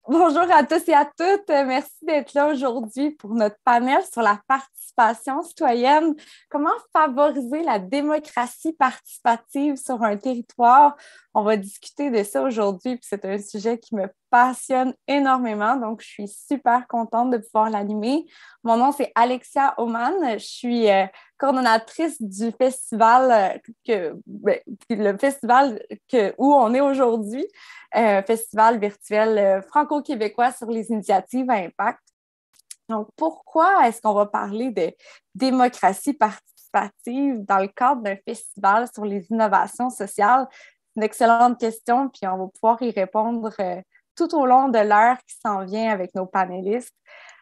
Bonjour à tous et à toutes. Merci d'être là aujourd'hui pour notre panel sur la participation citoyenne. Comment favoriser la démocratie participative sur un territoire? On va discuter de ça aujourd'hui, puis c'est un sujet qui me passionne énormément, donc je suis super contente de pouvoir l'animer. Mon nom, c'est Alexia Oman. Je suis coordonnatrice du festival, le festival où on est aujourd'hui. Festival virtuel franco-québécois sur les initiatives à impact. Donc, pourquoi est-ce qu'on va parler de démocratie participative dans le cadre d'un festival sur les innovations sociales? C'est une excellente question, puis on va pouvoir y répondre tout au long de l'heure qui s'en vient avec nos panélistes.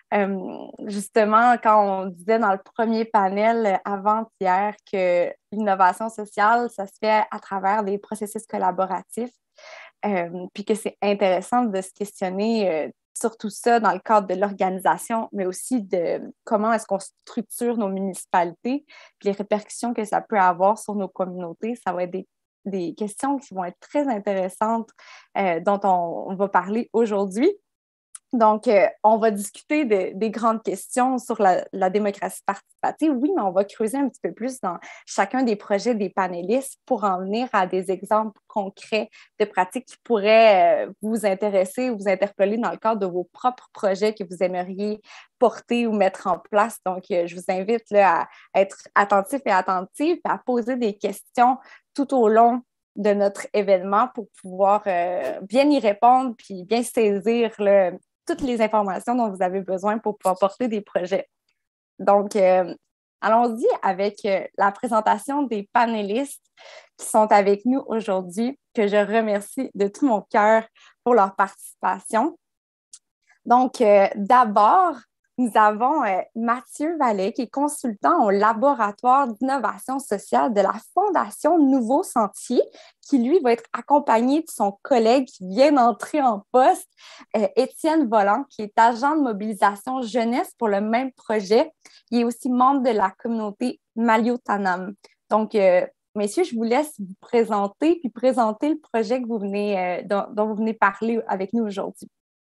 Justement, quand on disait dans le premier panel avant-hier que l'innovation sociale, ça se fait à travers des processus collaboratifs, puis que c'est intéressant de se questionner sur tout ça dans le cadre de l'organisation, mais aussi de comment est-ce qu'on structure nos municipalités, puis les répercussions que ça peut avoir sur nos communautés. Ça va être des questions qui vont être très intéressantes dont on va parler aujourd'hui. Donc, on va discuter des grandes questions sur la démocratie participative, oui, mais on va creuser un petit peu plus dans chacun des projets des panélistes pour en venir à des exemples concrets de pratiques qui pourraient vous intéresser ou vous interpeller dans le cadre de vos propres projets que vous aimeriez porter ou mettre en place. Donc, je vous invite là, à être attentifs et attentives, à poser des questions tout au long de notre événement pour pouvoir bien y répondre puis bien saisir là, toutes les informations dont vous avez besoin pour pouvoir porter des projets. Donc, allons-y avec la présentation des panélistes qui sont avec nous aujourd'hui, que je remercie de tout mon cœur pour leur participation. Donc, d'abord, nous avons Mathieu Vallet, qui est consultant au laboratoire d'innovation sociale de la Fondation Nouveau Sentier, qui, lui, va être accompagné de son collègue qui vient d'entrer en poste, Étienne Volant, qui est agent de mobilisation jeunesse pour le même projet. Il est aussi membre de la communauté Maliotanam. Donc, messieurs, je vous laisse vous présenter, puis présenter le projet que vous venez, dont vous venez parler avec nous aujourd'hui.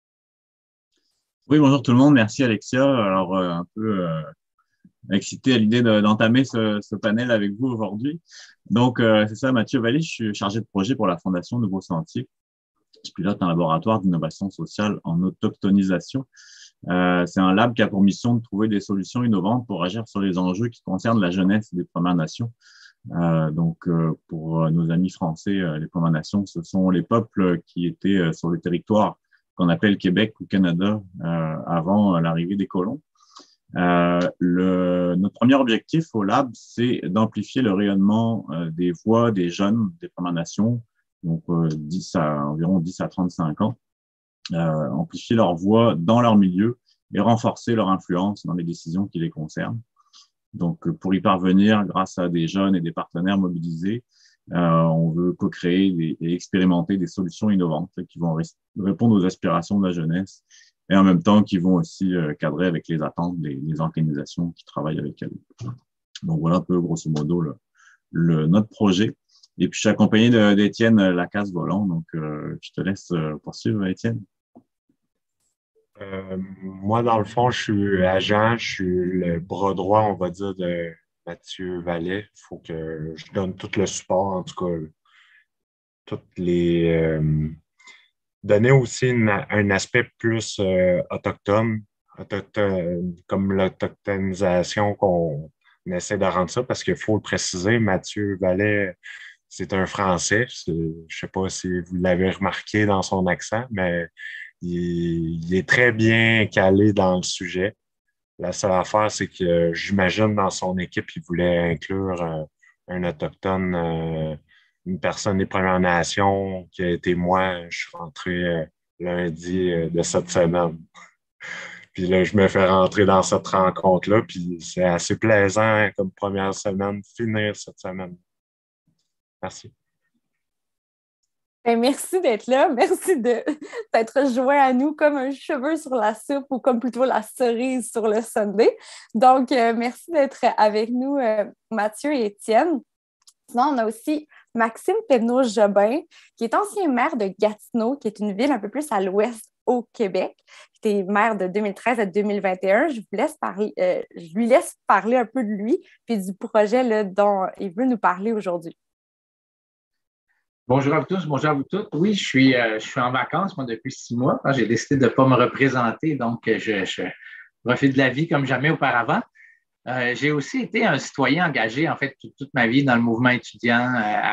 Oui, bonjour tout le monde. Merci Alexia. Alors, un peu excité à l'idée d'entamer ce panel avec vous aujourd'hui. Donc, c'est ça, Mathieu Vallée, je suis chargé de projet pour la Fondation Nouveau Sentier. Je pilote un laboratoire d'innovation sociale en autochtonisation. C'est un lab qui a pour mission de trouver des solutions innovantes pour agir sur les enjeux qui concernent la jeunesse des Premières Nations. Pour nos amis français, les Premières Nations, ce sont les peuples qui étaient sur le territoire qu'on appelle Québec ou Canada avant l'arrivée des colons. Notre premier objectif au lab, c'est d'amplifier le rayonnement des voix des jeunes des Premières Nations, donc environ 10 à 35 ans, amplifier leur voix dans leur milieu et renforcer leur influence dans les décisions qui les concernent. Donc, pour y parvenir, grâce à des jeunes et des partenaires mobilisés, on veut co-créer et expérimenter des solutions innovantes qui vont répondre aux aspirations de la jeunesse et en même temps qui vont aussi cadrer avec les attentes des organisations qui travaillent avec elles. Donc, voilà un peu grosso modo notre projet. Et puis, je suis accompagné d'Étienne Lacasse-Volant. Donc, je te laisse poursuivre, Étienne. Moi, dans le fond, je suis agent, je suis le bras droit, on va dire, de Mathieu Vallet. Il faut que je donne tout le support, en tout cas, toutes les donner aussi un aspect plus autochtone, comme l'autochtonisation qu'on essaie de rendre ça, parce qu'il faut le préciser, Mathieu Vallet, c'est un Français. Je ne sais pas si vous l'avez remarqué dans son accent, mais il est très bien calé dans le sujet. La seule affaire, c'est que j'imagine dans son équipe, il voulait inclure un autochtone, une personne des Premières Nations qui a été moi. Je suis rentré lundi de cette semaine. Puis là, je me fais rentrer dans cette rencontre-là, puis c'est assez plaisant comme première semaine, finir cette semaine. Merci. Bien, merci d'être là. Merci d'être joint à nous comme un cheveu sur la soupe ou comme plutôt la cerise sur le sundae. Donc, merci d'être avec nous, Mathieu et Étienne. Sinon, on a aussi Maxime Penneau-Jobin, qui est ancien maire de Gatineau, qui est une ville un peu plus à l'ouest au Québec. Tu es maire de 2013 à 2021. Je lui laisse parler un peu de lui puis du projet là, dont il veut nous parler aujourd'hui. Bonjour à vous tous, bonjour à vous toutes. Oui, je suis en vacances, moi, depuis 6 mois. J'ai décidé de ne pas me représenter, donc je profite de la vie comme jamais auparavant. J'ai aussi été un citoyen engagé, en fait, toute ma vie dans le mouvement étudiant.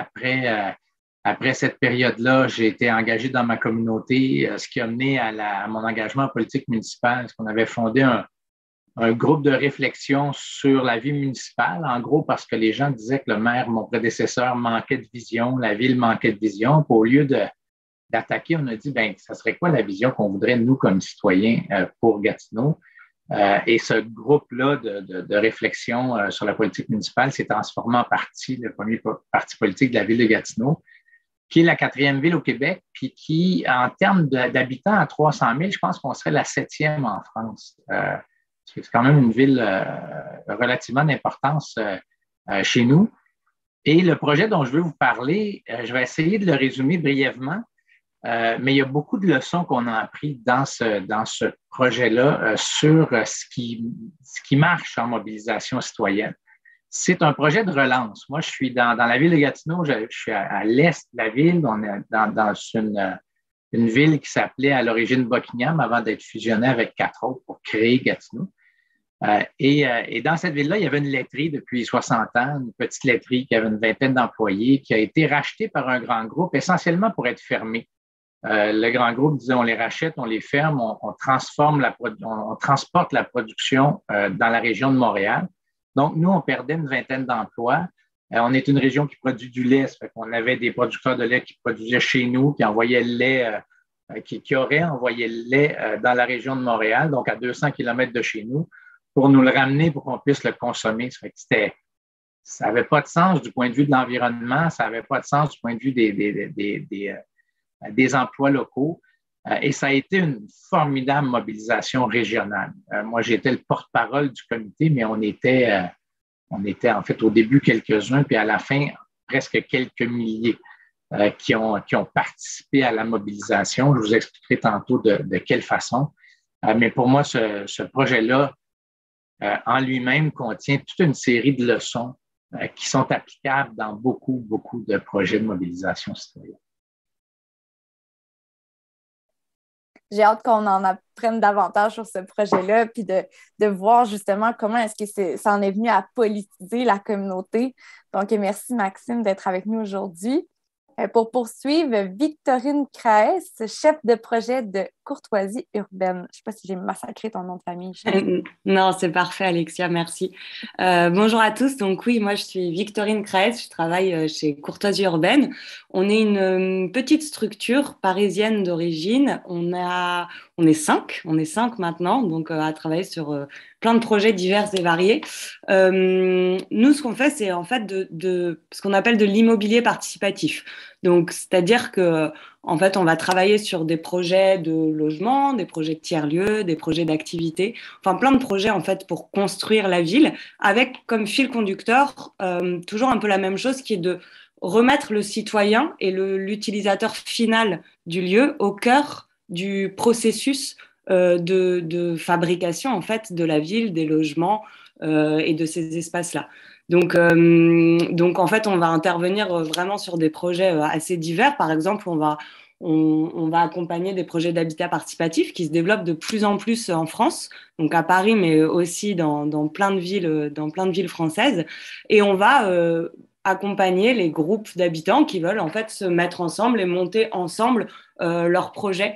Après cette période-là, j'ai été engagé dans ma communauté, ce qui a mené à mon engagement en politique municipale, parce qu'on avait fondé un groupe de réflexion sur la vie municipale, en gros parce que les gens disaient que le maire, mon prédécesseur, manquait de vision, la ville manquait de vision. Puis au lieu d'attaquer, on a dit, ben, ça serait quoi la vision qu'on voudrait, nous, comme citoyens, pour Gatineau? Et ce groupe-là de réflexion sur la politique municipale s'est transformé en parti, le premier parti politique de la ville de Gatineau, qui est la 4e ville au Québec, puis qui, en termes d'habitants à 300 000, je pense qu'on serait la 7e en France. C'est quand même une ville relativement d'importance chez nous. Et le projet dont je veux vous parler, je vais essayer de le résumer brièvement, mais il y a beaucoup de leçons qu'on a apprises dans ce projet-là sur ce qui marche en mobilisation citoyenne. C'est un projet de relance. Moi, je suis dans la ville de Gatineau, je suis à l'est de la ville, on est dans une ville qui s'appelait à l'origine Buckingham avant d'être fusionnée avec 4 autres pour créer Gatineau. Et dans cette ville-là, il y avait une laiterie depuis 60 ans, une petite laiterie qui avait une vingtaine d'employés, qui a été rachetée par un grand groupe, essentiellement pour être fermée. Le grand groupe disait on les rachète, on les ferme, on transporte la production dans la région de Montréal. Donc, nous, on perdait une vingtaine d'emplois. On est une région qui produit du lait, ça fait qu'on avait des producteurs de lait qui produisaient chez nous, qui envoyaient le lait, qui auraient envoyé le lait dans la région de Montréal, donc à 200 km de chez nous, pour nous le ramener pour qu'on puisse le consommer. Ça fait que ça n'avait pas de sens du point de vue de l'environnement, ça n'avait pas de sens du point de vue des emplois locaux. Et ça a été une formidable mobilisation régionale. Moi, j'étais le porte-parole du comité, mais on était en fait au début quelques-uns, puis à la fin, presque quelques milliers qui ont participé à la mobilisation. Je vous expliquerai tantôt de quelle façon. Mais pour moi, ce projet-là, en lui-même, contient toute une série de leçons qui sont applicables dans beaucoup, beaucoup de projets de mobilisation citoyenne. J'ai hâte qu'on en apprenne davantage sur ce projet-là, puis de voir justement comment est-ce que ça en est venu à politiser la communauté. Donc, merci Maxime d'être avec nous aujourd'hui. Pour poursuivre, Victorine Craes, chef de projet de courtoisie urbaine. Je ne sais pas si j'ai massacré ton nom de famille. Non, c'est parfait, Alexia, merci. Bonjour à tous. Donc oui, moi je suis Victorine Craes, je travaille chez Courtoisie urbaine. On est une petite structure parisienne d'origine. On est cinq maintenant, donc à travailler sur plein de projets divers et variés. Nous, ce qu'on fait, c'est en fait de ce qu'on appelle de l'immobilier participatif. Donc, c'est-à-dire que en fait, on va travailler sur des projets de logement, des projets de tiers-lieux, des projets d'activité, enfin plein de projets en fait pour construire la ville, avec comme fil conducteur toujours un peu la même chose, qui est de remettre le citoyen et l'utilisateur final du lieu au cœur du processus de fabrication en fait de la ville, des logements et de ces espaces-là. Donc en fait, on va intervenir vraiment sur des projets assez divers. Par exemple, on va accompagner des projets d'habitat participatif qui se développent de plus en plus en France, donc à Paris, mais aussi dans plein de villes françaises. Et on va accompagner les groupes d'habitants qui veulent en fait se mettre ensemble et monter ensemble leurs projets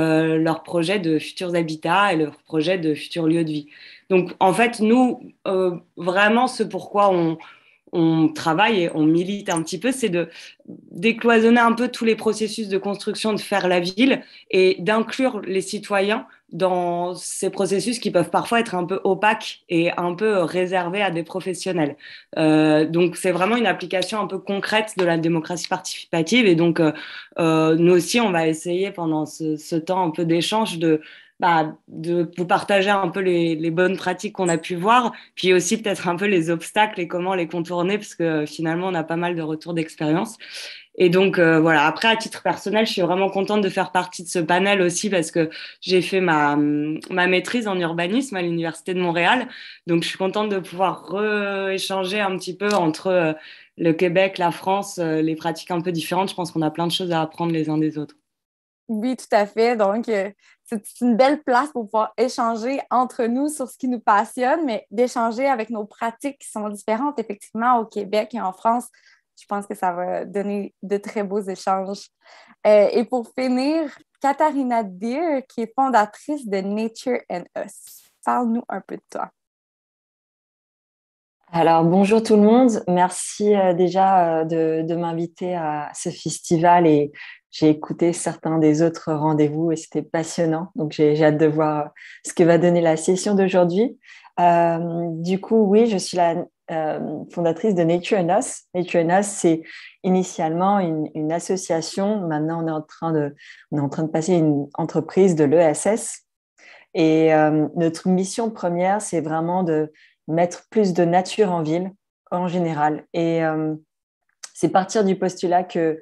de futurs habitats et leurs projets de futurs lieux de vie. Donc, en fait, nous, vraiment, ce pourquoi on travaille et on milite un petit peu, c'est de décloisonner un peu tous les processus de construction, de faire la ville et d'inclure les citoyens dans ces processus qui peuvent parfois être un peu opaques et un peu réservés à des professionnels. Donc, c'est vraiment une application un peu concrète de la démocratie participative. Et donc, nous aussi, on va essayer pendant ce temps un peu d'échange de vous partager un peu les bonnes pratiques qu'on a pu voir, puis aussi peut-être un peu les obstacles et comment les contourner, parce que finalement, on a pas mal de retours d'expérience. Et donc, voilà. Après, à titre personnel, je suis vraiment contente de faire partie de ce panel aussi parce que j'ai fait ma maîtrise en urbanisme à l'Université de Montréal. Donc, je suis contente de pouvoir échanger un petit peu entre le Québec, la France, les pratiques un peu différentes. Je pense qu'on a plein de choses à apprendre les uns des autres. Oui, tout à fait. Donc, c'est une belle place pour pouvoir échanger entre nous sur ce qui nous passionne, mais d'échanger avec nos pratiques qui sont différentes, effectivement, au Québec et en France. Je pense que ça va donner de très beaux échanges. Et pour finir, Katharina Deer, qui est fondatrice de Nature and Us. Parle-nous un peu de toi. Alors, bonjour tout le monde. Merci déjà de m'inviter à ce festival et j'ai écouté certains des autres rendez-vous et c'était passionnant. Donc, j'ai hâte de voir ce que va donner la session d'aujourd'hui. Du coup, oui, je suis la fondatrice de Nature and Us. Nature and Us, c'est initialement une association. Maintenant, on est en train de passer une entreprise de l'ESS. Et notre mission première, c'est vraiment de mettre plus de nature en ville, en général. Et c'est partir du postulat que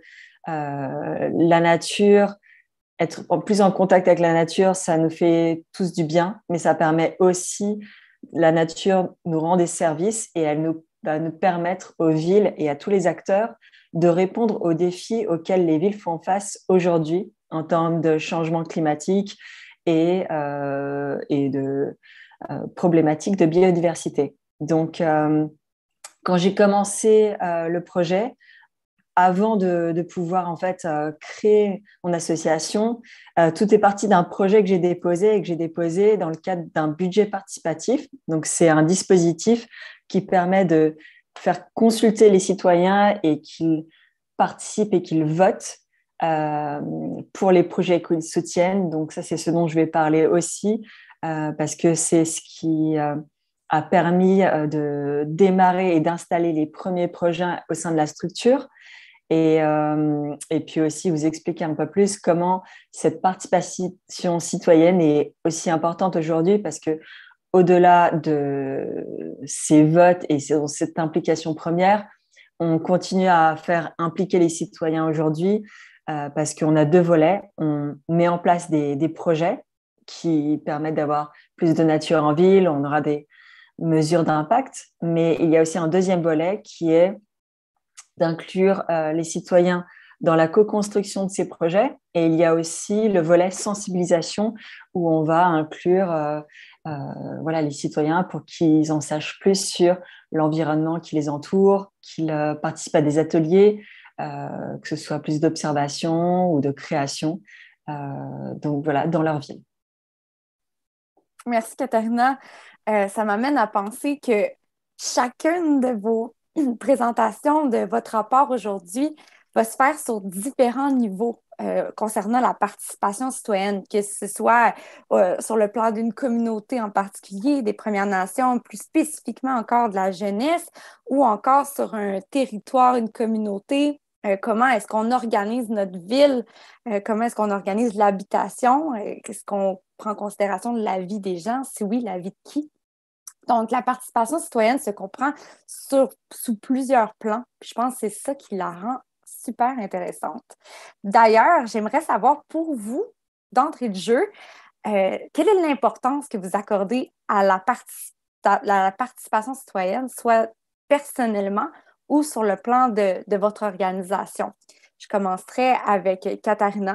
la nature, être plus en contact avec la nature, ça nous fait tous du bien, mais ça permet aussi, la nature nous rend des services et elle va nous permettre aux villes et à tous les acteurs de répondre aux défis auxquels les villes font face aujourd'hui en termes de changement climatique et de problématiques de biodiversité. Donc, quand j'ai commencé le projet, avant de pouvoir en fait créer mon association, tout est parti d'un projet que j'ai déposé dans le cadre d'un budget participatif. Donc, c'est un dispositif qui permet de faire consulter les citoyens et qu'ils participent et qu'ils votent pour les projets qu'ils soutiennent. Donc, ça, c'est ce dont je vais parler aussi, parce que c'est ce qui a permis de démarrer et d'installer les premiers projets au sein de la structure. Et puis aussi vous expliquer un peu plus comment cette participation citoyenne est aussi importante aujourd'hui parce que au-delà de ces votes et cette implication première, on continue à faire impliquer les citoyens aujourd'hui parce qu'on a deux volets. On met en place des projets qui permettent d'avoir plus de nature en ville, on aura des mesures d'impact, mais il y a aussi un deuxième volet qui est d'inclure les citoyens dans la co-construction de ces projets. Et il y a aussi le volet sensibilisation où on va inclure les citoyens pour qu'ils en sachent plus sur l'environnement qui les entoure, qu'ils participent à des ateliers, que ce soit plus d'observation ou de création, donc voilà, dans leur ville. Merci, Katharina. Ça m'amène à penser que chacune de vos présentations de votre rapport aujourd'hui va se faire sur différents niveaux concernant la participation citoyenne, que ce soit sur le plan d'une communauté en particulier, des Premières Nations, plus spécifiquement encore de la jeunesse, ou encore sur un territoire, une communauté. Comment est-ce qu'on organise notre ville? Comment est-ce qu'on organise l'habitation? Qu'est-ce qu'on prend en considération de la vie des gens? Si oui, la vie de qui? Donc, la participation citoyenne se comprend sous plusieurs plans. Puis je pense que c'est ça qui la rend super intéressante. D'ailleurs, j'aimerais savoir pour vous, d'entrée de jeu, quelle est l'importance que vous accordez à la participation citoyenne, soit personnellement ou sur le plan de votre organisation? Je commencerai avec Katharina.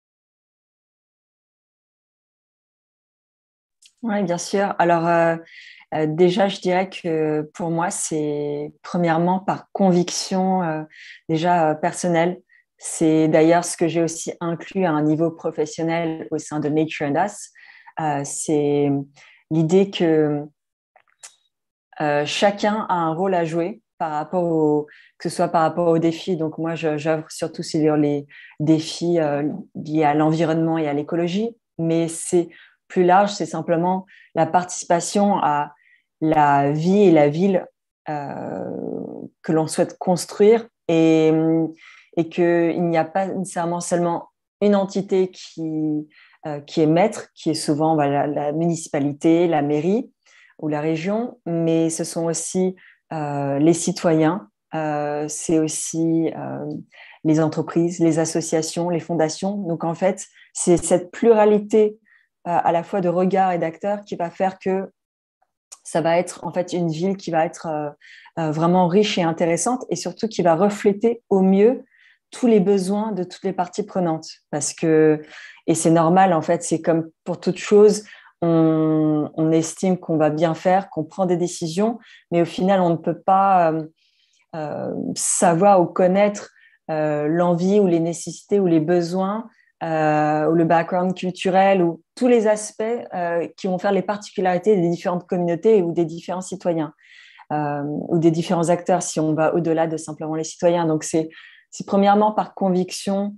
Oui, bien sûr. Alors, déjà, je dirais que pour moi, c'est premièrement par conviction déjà personnelle. C'est d'ailleurs ce que j'ai aussi inclus à un niveau professionnel au sein de Nature and Us. C'est l'idée que chacun a un rôle à jouer que ce soit par rapport aux défis. Donc moi, j'œuvre surtout sur les défis liés à l'environnement et à l'écologie, mais c'est plus large, c'est simplement la participation à la vie et la ville que l'on souhaite construire et qu'il n'y a pas nécessairement seulement une entité qui qui est maître, qui est souvent la municipalité, la mairie ou la région, mais ce sont aussi les citoyens, c'est aussi les entreprises, les associations, les fondations. Donc, en fait, c'est cette pluralité à la fois de regards et d'acteurs qui va faire que ça va être en fait une ville qui va être vraiment riche et intéressante et surtout qui va refléter au mieux tous les besoins de toutes les parties prenantes. Et c'est normal, en fait, c'est comme pour toute chose, on estime qu'on va bien faire, qu'on prend des décisions, mais au final, on ne peut pas savoir ou connaître l'envie ou les nécessités ou les besoins ou le background culturel ou tous les aspects qui vont faire les particularités des différentes communautés ou des différents citoyens ou des différents acteurs si on va au-delà de simplement les citoyens. Donc, c'est premièrement par conviction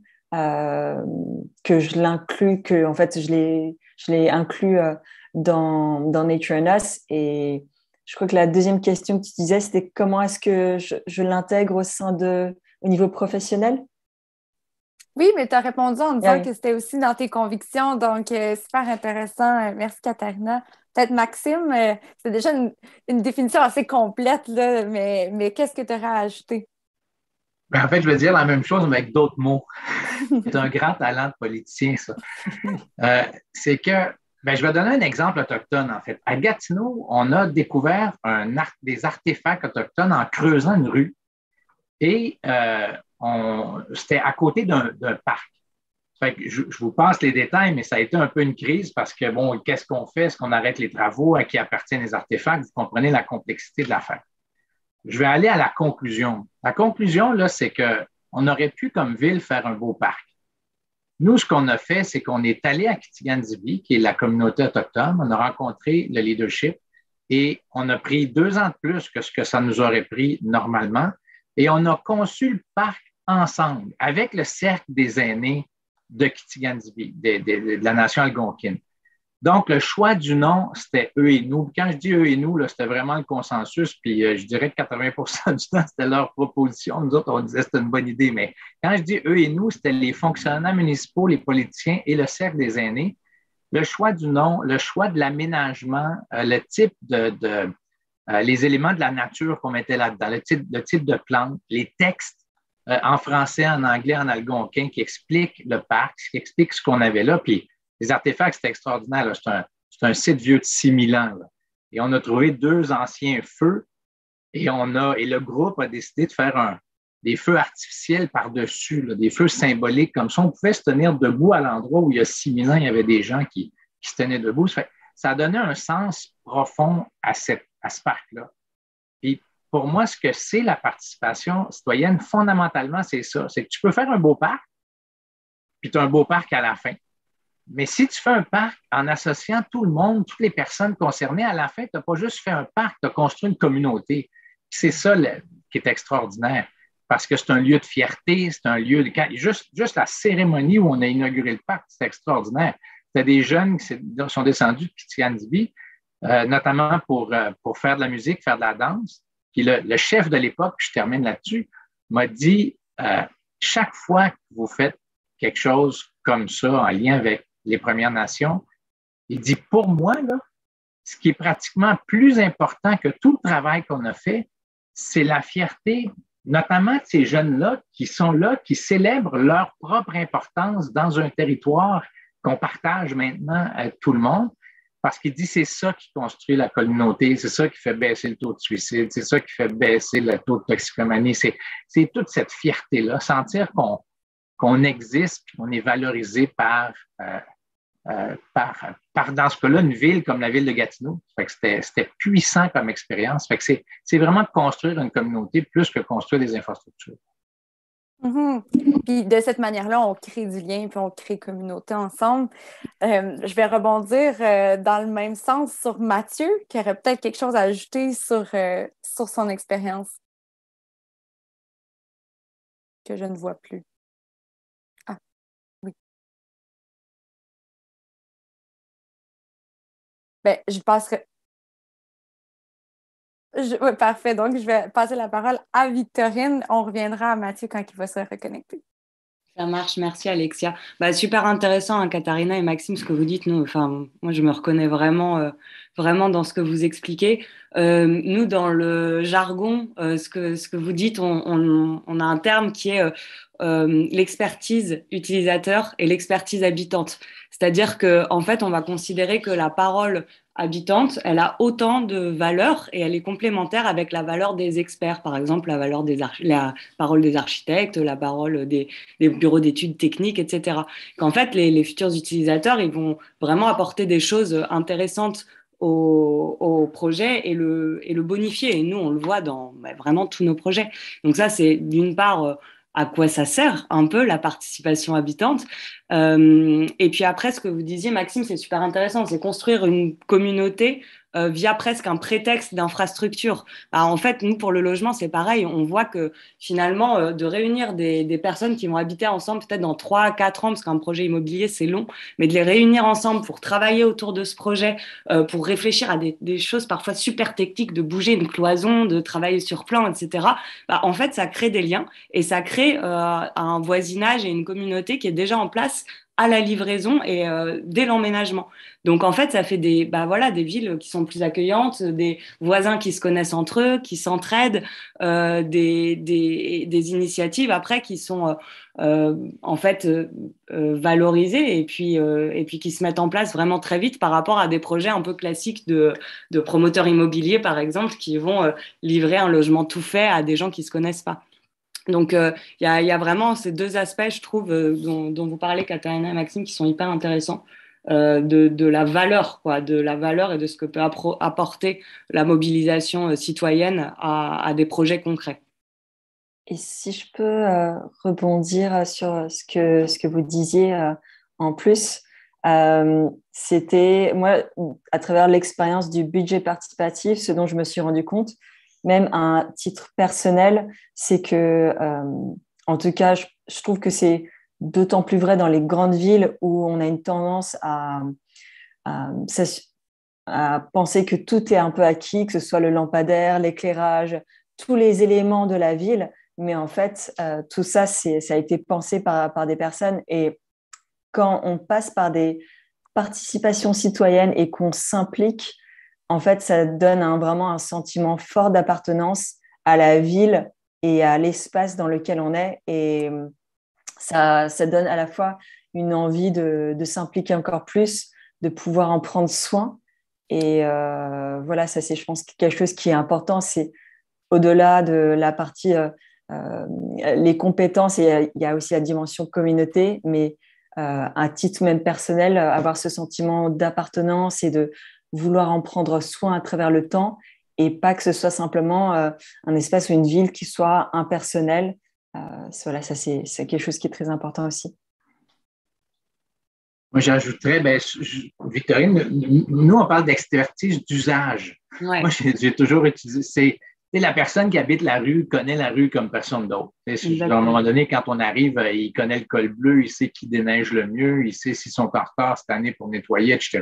que je l'inclus, que en fait, je l'ai inclus dans Nature and Us. Et je crois que la deuxième question que tu disais, c'était comment est-ce que je l'intègre au niveau professionnel? Oui, mais tu as répondu en disant que c'était aussi dans tes convictions, donc super intéressant. Merci, Katharina. Peut-être Maxime, c'est déjà une définition assez complète, là, mais qu'est-ce que tu aurais à ajouter? Ben, en fait, je veux dire la même chose, mais avec d'autres mots. C'est un grand talent de politicien, ça. C'est que, je vais donner un exemple autochtone, en fait. À Gatineau, on a découvert des artefacts autochtones en creusant une rue. Et c'était à côté d'un parc. Fait que je vous passe les détails, mais ça a été un peu une crise parce que, bon, qu'est-ce qu'on fait? Est-ce qu'on arrête les travaux? À qui appartiennent les artefacts? Vous comprenez la complexité de l'affaire. Je vais aller à la conclusion. La conclusion, là, c'est qu'on aurait pu, comme ville, faire un beau parc. Nous, ce qu'on a fait, c'est qu'on est allé à Kitigan-Zibi, qui est la communauté autochtone. On a rencontré le leadership et on a pris 2 ans de plus que ce que ça nous aurait pris normalement. Et on a conçu le parc ensemble avec le Cercle des aînés de Kitigan-Zibi, de la nation algonquine. Donc, le choix du nom, c'était eux et nous. Quand je dis eux et nous, là, c'était vraiment le consensus. Puis, je dirais que 80 du temps, c'était leur proposition. Nous autres, on disait que c'était une bonne idée. Mais quand je dis eux et nous, c'était les fonctionnaires municipaux, les politiciens et le cercle des aînés. Le choix du nom, le choix de l'aménagement, le type les éléments de la nature qu'on mettait là-dedans, le type de plantes, les textes en français, en anglais, en algonquin qui expliquent le parc, qui expliquent ce qu'on avait là. Puis, les artefacts, c'est extraordinaire. C'est un site vieux de 6000 ans. Là. Et on a trouvé 2 anciens feux et le groupe a décidé de faire des feux artificiels par-dessus, là, des feux symboliques. Comme ça, on pouvait se tenir debout à l'endroit où il y a 6000 ans, il y avait des gens qui se tenaient debout. Ça a donné un sens profond à ce parc-là. Puis pour moi, ce que c'est la participation citoyenne, fondamentalement, c'est ça. C'est que tu peux faire un beau parc, puis tu as un beau parc à la fin. Mais si tu fais un parc en associant tout le monde, toutes les personnes concernées, à la fin, tu n'as pas juste fait un parc, tu as construit une communauté. C'est ça qui est extraordinaire, parce que c'est un lieu de fierté, c'est un lieu de... Juste la cérémonie où on a inauguré le parc, c'est extraordinaire. Tu as des jeunes qui sont descendus de Kitigan-Zibi, notamment pour faire de la musique, faire de la danse. Puis le chef de l'époque, je termine là-dessus, m'a dit, chaque fois que vous faites quelque chose comme ça en lien avec les Premières Nations, il dit, pour moi, là, ce qui est pratiquement plus important que tout le travail qu'on a fait, c'est la fierté, notamment de ces jeunes-là, qui qui célèbrent leur propre importance dans un territoire qu'on partage maintenant avec tout le monde, parce qu'il dit c'est ça qui construit la communauté, c'est ça qui fait baisser le taux de suicide, c'est ça qui fait baisser le taux de toxicomanie, c'est toute cette fierté-là, sentir qu'on existe, qu'on est valorisé par, dans ce cas-là, une ville comme la ville de Gatineau. Fait que c'était puissant comme expérience. Fait que c'est vraiment de construire une communauté plus que construire des infrastructures. Mm-hmm. Puis de cette manière-là, on crée du lien puis on crée communauté ensemble. Je vais rebondir dans le même sens sur Mathieu, qui aurait peut-être quelque chose à ajouter sur son expérience que je ne vois plus. Ah, oui. Je passerai. Oui, parfait. Donc, je vais passer la parole à Victorine. On reviendra à Mathieu quand il va se reconnecter. Ça marche, merci Alexia. Bah, super intéressant, hein, Katharina et Maxime, ce que vous dites. Nous, enfin, moi, je me reconnais vraiment dans ce que vous expliquez. Nous, dans le jargon, ce que vous dites, on a un terme qui est l'expertise utilisateur et l'expertise habitante. C'est-à-dire que, en fait, on va considérer que la parole habitante, elle a autant de valeur et elle est complémentaire avec la valeur des experts. Par exemple, la parole des architectes, la parole des bureaux d'études techniques, etc. Qu'en fait, les futurs utilisateurs, ils vont vraiment apporter des choses intéressantes au projet et le bonifier. Et nous, on le voit dans vraiment tous nos projets. Donc ça, c'est d'une part à quoi ça sert un peu la participation habitante. Et puis après, ce que vous disiez, Maxime, c'est super intéressant, c'est construire une communauté via presque un prétexte d'infrastructure. Bah, en fait, nous, pour le logement, c'est pareil. On voit que finalement, de réunir des personnes qui vont habiter ensemble peut-être dans 3 à 4 ans, parce qu'un projet immobilier, c'est long, mais de les réunir ensemble pour travailler autour de ce projet, pour réfléchir à des choses parfois super techniques, de bouger une cloison, de travailler sur plan, etc. Bah, en fait, ça crée des liens et ça crée un voisinage et une communauté qui est déjà en place à la livraison et dès l'emménagement. Donc en fait, ça fait des villes qui sont plus accueillantes, des voisins qui se connaissent entre eux, qui s'entraident, des initiatives après qui sont en fait valorisées et puis qui se mettent en place vraiment très vite par rapport à des projets un peu classiques de promoteurs immobiliers, par exemple, qui vont livrer un logement tout fait à des gens qui ne se connaissent pas. Donc, il y a vraiment ces deux aspects, je trouve, dont vous parlez, Katharina et Maxime, qui sont hyper intéressants, de la valeur, quoi, de la valeur et de ce que peut apporter la mobilisation citoyenne à des projets concrets. Et si je peux rebondir sur ce que vous disiez en plus, c'était, moi, à travers l'expérience du budget participatif, ce dont je me suis rendu compte, même à un titre personnel, c'est que, en tout cas, je trouve que c'est d'autant plus vrai dans les grandes villes où on a une tendance à penser que tout est un peu acquis, que ce soit le lampadaire, l'éclairage, tous les éléments de la ville. Mais en fait, tout ça, ça a été pensé par des personnes. Et quand on passe par des participations citoyennes et qu'on s'implique, en fait, ça donne vraiment un sentiment fort d'appartenance à la ville et à l'espace dans lequel on est. Et ça donne à la fois une envie de s'impliquer encore plus, de pouvoir en prendre soin. Et voilà, ça, c'est, je pense, quelque chose qui est important. C'est au-delà de la partie, les compétences, et il y a aussi la dimension communauté, mais à titre même personnel, avoir ce sentiment d'appartenance et de vouloir en prendre soin à travers le temps et pas que ce soit simplement un espace ou une ville qui soit impersonnelle. Voilà, ça, c'est quelque chose qui est très important aussi. Moi, j'ajouterais, Victorine, nous, on parle d'expertise d'usage. Ouais. Moi, j'ai toujours utilisé, c'est la personne qui habite la rue connaît la rue comme personne d'autre. À un moment donné, quand on arrive, il connaît le col bleu, il sait qui déneige le mieux, il sait s'ils sont en retard cette année pour nettoyer, etc.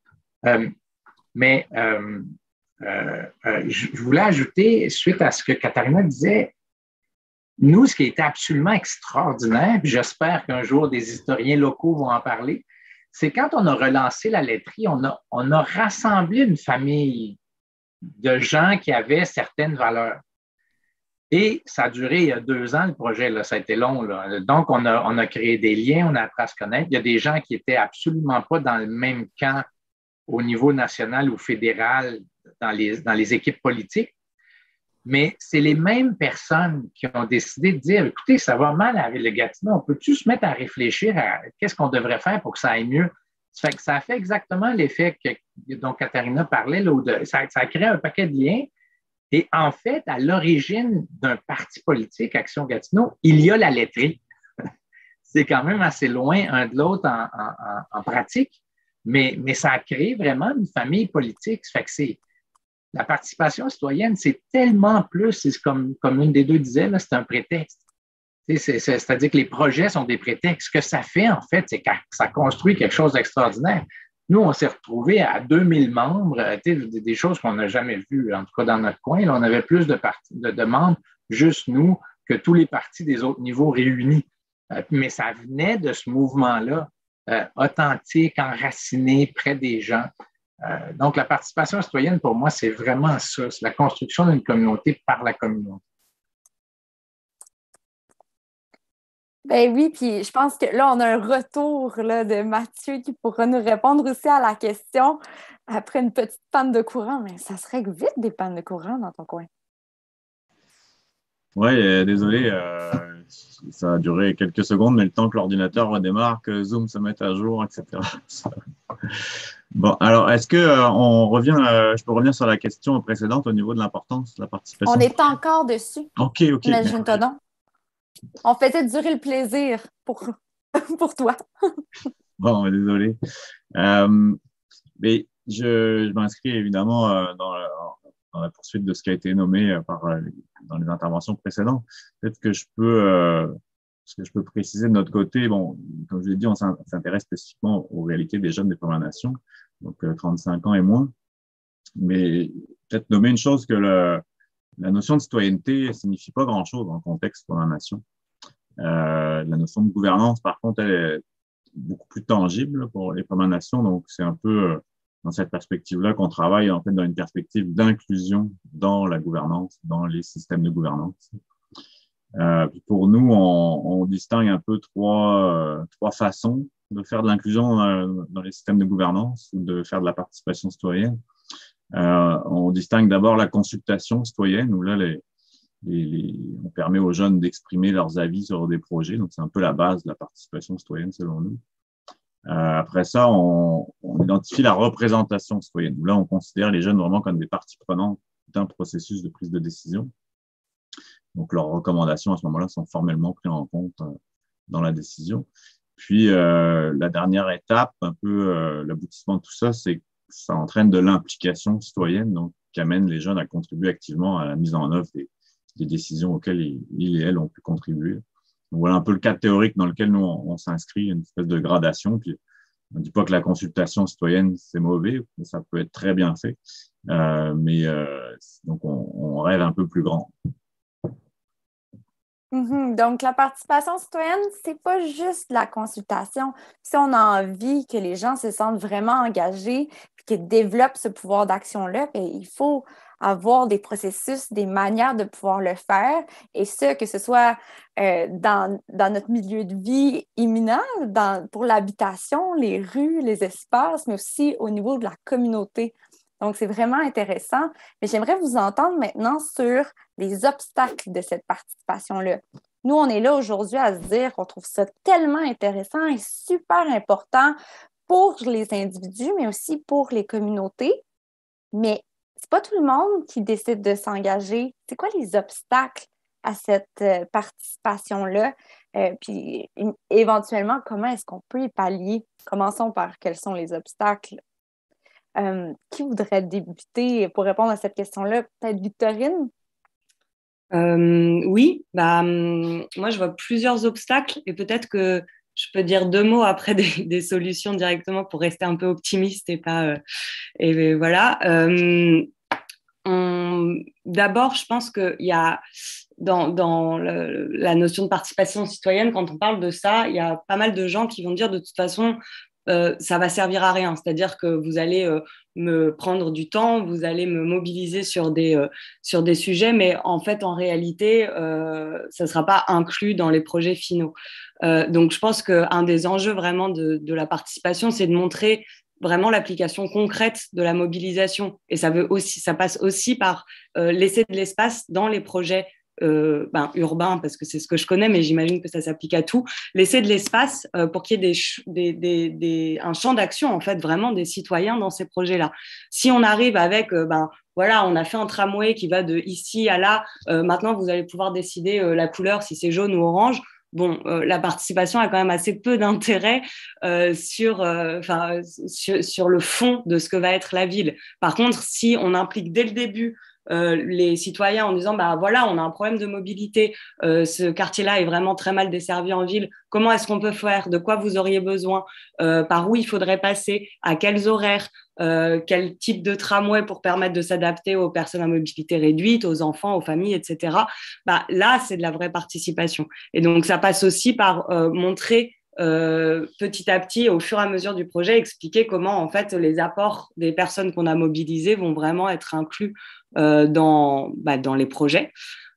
Je voulais ajouter, suite à ce que Katharina disait, nous, ce qui était absolument extraordinaire, puis j'espère qu'un jour des historiens locaux vont en parler, c'est quand on a relancé la laiterie, on a rassemblé une famille de gens qui avaient certaines valeurs. Et ça a duré il y a 2 ans, le projet, là, ça a été long. Là. Donc, on a créé des liens, on a appris à se connaître. Il y a des gens qui n'étaient absolument pas dans le même camp au niveau national ou fédéral dans les équipes politiques, mais c'est les mêmes personnes qui ont décidé de dire, écoutez, ça va mal avec le Gatineau, on peut-tu se mettre à réfléchir à qu'est-ce qu'on devrait faire pour que ça aille mieux? Ça fait exactement l'effet dont Katharina parlait, là, ça a créé un paquet de liens. Et en fait, à l'origine d'un parti politique, Action Gatineau, il y a la laiterie. C'est quand même assez loin un de l'autre en pratique, mais ça a créé vraiment une famille politique. Ça fait que la participation citoyenne, c'est tellement plus, c'est comme une des deux disait, là, c'est un prétexte. C'est-à-dire que les projets sont des prétextes. Ce que ça fait, en fait, c'est que ça construit quelque chose d'extraordinaire. Nous, on s'est retrouvés à 2000 membres, des choses qu'on n'a jamais vues, en tout cas dans notre coin. Là, on avait plus de membres, juste nous, que tous les partis des autres niveaux réunis. Mais ça venait de ce mouvement-là, authentique, enraciné, près des gens. Donc, la participation citoyenne, pour moi, c'est vraiment ça. C'est la construction d'une communauté par la communauté. Ben oui, puis je pense que là, on a un retour là, de Mathieu qui pourra nous répondre aussi à la question après une petite panne de courant. Mais ça se règle vite des pannes de courant dans ton coin. Oui, désolé, ça a duré quelques secondes, mais le temps que l'ordinateur redémarre, que Zoom se mette à jour, etc. Bon, alors, est-ce que je peux revenir sur la question précédente au niveau de l'importance de la participation? On est encore dessus. OK. Imagine-toi donc. On faisait durer le plaisir pour toi. Bon, désolé. Mais je m'inscris évidemment dans la poursuite de ce qui a été nommé dans les interventions précédentes. Peut-être que ce que je peux préciser de notre côté, bon, comme je l'ai dit, on s'intéresse spécifiquement aux réalités des jeunes des Premières Nations, donc 35 ans et moins. Mais peut-être nommer une chose que la notion de citoyenneté ne signifie pas grand-chose dans le contexte Premières Nations. La notion de gouvernance, par contre, elle est beaucoup plus tangible pour les Premières Nations, donc c'est un peu dans cette perspective-là qu'on travaille en fait dans une perspective d'inclusion dans la gouvernance, dans les systèmes de gouvernance. Pour nous, on distingue un peu trois façons de faire de l'inclusion dans les systèmes de gouvernance ou de faire de la participation citoyenne. On distingue d'abord la consultation citoyenne, où là, on permet aux jeunes d'exprimer leurs avis sur des projets. Donc, c'est un peu la base de la participation citoyenne, selon nous. Après ça, on identifie la représentation citoyenne, où là, on considère les jeunes vraiment comme des parties prenantes d'un processus de prise de décision. Donc, leurs recommandations, à ce moment-là, sont formellement prises en compte dans la décision. Puis, la dernière étape, un peu l'aboutissement de tout ça, c'est que ça entraîne de l'implication citoyenne, donc qui amène les jeunes à contribuer activement à la mise en œuvre des décisions auxquelles ils et elles ont pu contribuer. Donc, voilà un peu le cadre théorique dans lequel nous, on s'inscrit, une espèce de gradation. Puis, on ne dit pas que la consultation citoyenne, c'est mauvais, ça peut être très bien fait. Donc, on rêve un peu plus grand. Donc, la participation citoyenne, c'est pas juste la consultation. Si on a envie que les gens se sentent vraiment engagés et qu'ils développent ce pouvoir d'action-là, bien, il faut avoir des processus, des manières de pouvoir le faire, et que ce soit dans notre milieu de vie imminent, pour l'habitation, les rues, les espaces, mais aussi au niveau de la communauté. Donc, c'est vraiment intéressant. Mais j'aimerais vous entendre maintenant sur les obstacles de cette participation-là. Nous, on est là aujourd'hui à se dire qu'on trouve ça tellement intéressant et super important pour les individus, mais aussi pour les communautés. Mais c'est pas tout le monde qui décide de s'engager. C'est quoi les obstacles à cette participation-là? Puis, éventuellement, comment est-ce qu'on peut y pallier? Commençons par quels sont les obstacles. Qui voudrait débuter pour répondre à cette question-là? Peut-être Victorine? Oui, moi je vois plusieurs obstacles et peut-être que je peux dire deux mots après des solutions directement pour rester un peu optimiste et pas. Et voilà. D'abord, je pense qu'il y a dans la notion de participation citoyenne, quand on parle de ça, il y a pas mal de gens qui vont dire de toute façon, ça va servir à rien. C'est-à-dire que vous allez me prendre du temps, vous allez me mobiliser sur des sujets, mais en fait, en réalité, ça ne sera pas inclus dans les projets finaux. Donc, je pense qu'un des enjeux vraiment de la participation, c'est de montrer vraiment l'application concrète de la mobilisation. Et ça passe aussi par laisser de l'espace dans les projets urbain, parce que c'est ce que je connais, mais j'imagine que ça s'applique à tout, laisser de l'espace pour qu'il y ait un champ d'action, en fait, vraiment des citoyens dans ces projets-là. Si on arrive avec, voilà, on a fait un tramway qui va de ici à là, maintenant vous allez pouvoir décider la couleur, si c'est jaune ou orange. Bon, la participation a quand même assez peu d'intérêt sur le fond de ce que va être la ville. Par contre, si on implique dès le début les citoyens en disant bah voilà, on a un problème de mobilité, ce quartier-là est vraiment très mal desservi en ville, comment est-ce qu'on peut faire, de quoi vous auriez besoin, par où il faudrait passer, à quels horaires, quel type de tramway pour permettre de s'adapter aux personnes à mobilité réduite, aux enfants, aux familles, etc. Bah, là, c'est de la vraie participation. Et donc, ça passe aussi par montrer petit à petit, au fur et à mesure du projet, expliquer comment en fait les apports des personnes qu'on a mobilisées vont vraiment être inclus dans les projets.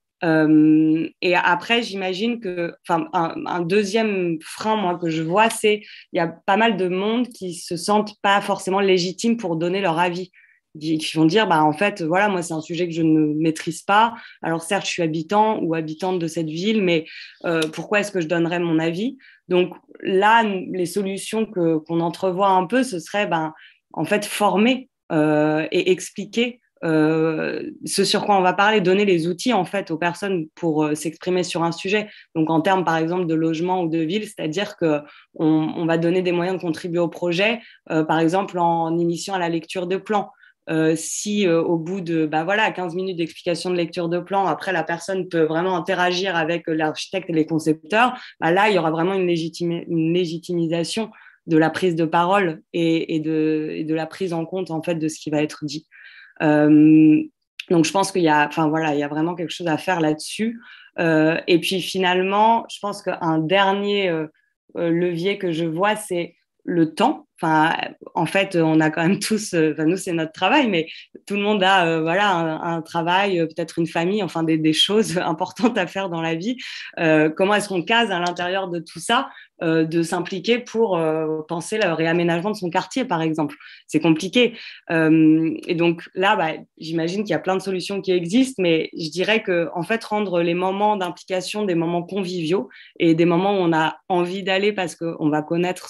Et après, j'imagine que, un deuxième frein, moi, que je vois, c'est il y a pas mal de monde qui se sentent pas forcément légitimes pour donner leur avis. Qui vont dire, bah, en fait, voilà, moi, c'est un sujet que je ne maîtrise pas. Alors, certes, je suis habitant ou habitante de cette ville, mais pourquoi est-ce que je donnerais mon avis? Donc, là, les solutions qu'on entrevoit un peu, ce serait, en fait, former et expliquer ce sur quoi on va parler, donner les outils en fait aux personnes pour s'exprimer sur un sujet. Donc en termes par exemple de logement ou de ville, c'est-à-dire que on va donner des moyens de contribuer au projet, par exemple en initiant à la lecture de plans. Si au bout de 15 minutes d'explication de lecture de plan, après la personne peut vraiment interagir avec l'architecte et les concepteurs, là il y aura vraiment une légitimisation de la prise de parole et de la prise en compte en fait de ce qui va être dit. Donc je pense qu'il y a, il y a vraiment quelque chose à faire là-dessus. Et puis finalement, je pense qu'un dernier levier que je vois, c'est le temps. En fait, on a quand même tous, nous c'est notre travail, mais tout le monde a un travail, peut-être une famille, des choses importantes à faire dans la vie. Comment est-ce qu'on case à l'intérieur de tout ça de s'impliquer pour penser le réaménagement de son quartier, par exemple? C'est compliqué. Et donc là, j'imagine qu'il y a plein de solutions qui existent, mais je dirais que en fait, rendre les moments d'implication des moments conviviaux et des moments où on a envie d'aller parce qu'on va connaître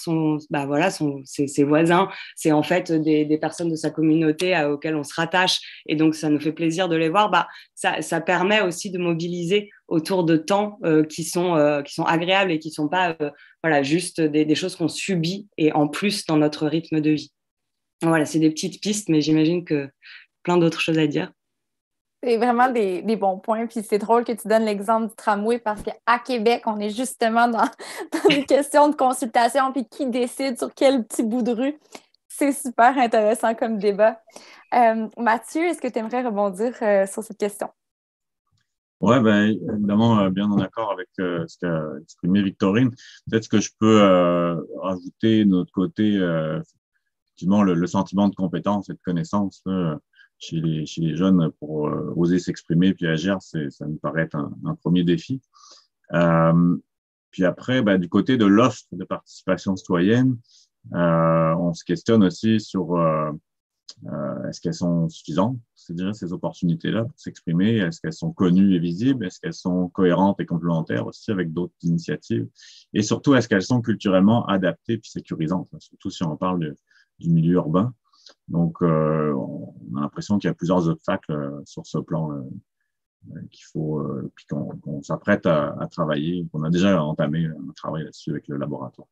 ses voisins, c'est en fait des personnes de sa communauté auxquelles on se rattache, et donc ça nous fait plaisir de les voir. Ça permet aussi de mobiliser autour de temps qui sont agréables et qui ne sont pas juste des choses qu'on subit et en plus dans notre rythme de vie. Voilà, c'est des petites pistes, mais j'imagine que plein d'autres choses à dire. C'est vraiment des bons points. Puis c'est drôle que tu donnes l'exemple du tramway parce qu'à Québec, on est justement dans les questions de consultation puis qui décide sur quel petit bout de rue. C'est super intéressant comme débat. Mathieu, est-ce que tu aimerais rebondir sur cette question? Oui, évidemment, bien en accord avec ce qu'a exprimé Victorine. Peut-être que je peux rajouter de notre côté effectivement le sentiment de compétence et de connaissance chez les jeunes pour oser s'exprimer puis agir. Ça me paraît être un premier défi. Puis après, du côté de l'offre de participation citoyenne, on se questionne aussi sur est-ce qu'elles sont suffisantes, c'est-à-dire ces opportunités-là pour s'exprimer? Est-ce qu'elles sont connues et visibles? Est-ce qu'elles sont cohérentes et complémentaires aussi avec d'autres initiatives? Et surtout, est-ce qu'elles sont culturellement adaptées puis sécurisantes, surtout si on parle du milieu urbain? Donc, on a l'impression qu'il y a plusieurs obstacles sur ce plan qu'il faut, puis qu'on s'apprête à travailler, qu'on a déjà entamé un travail là-dessus avec le laboratoire.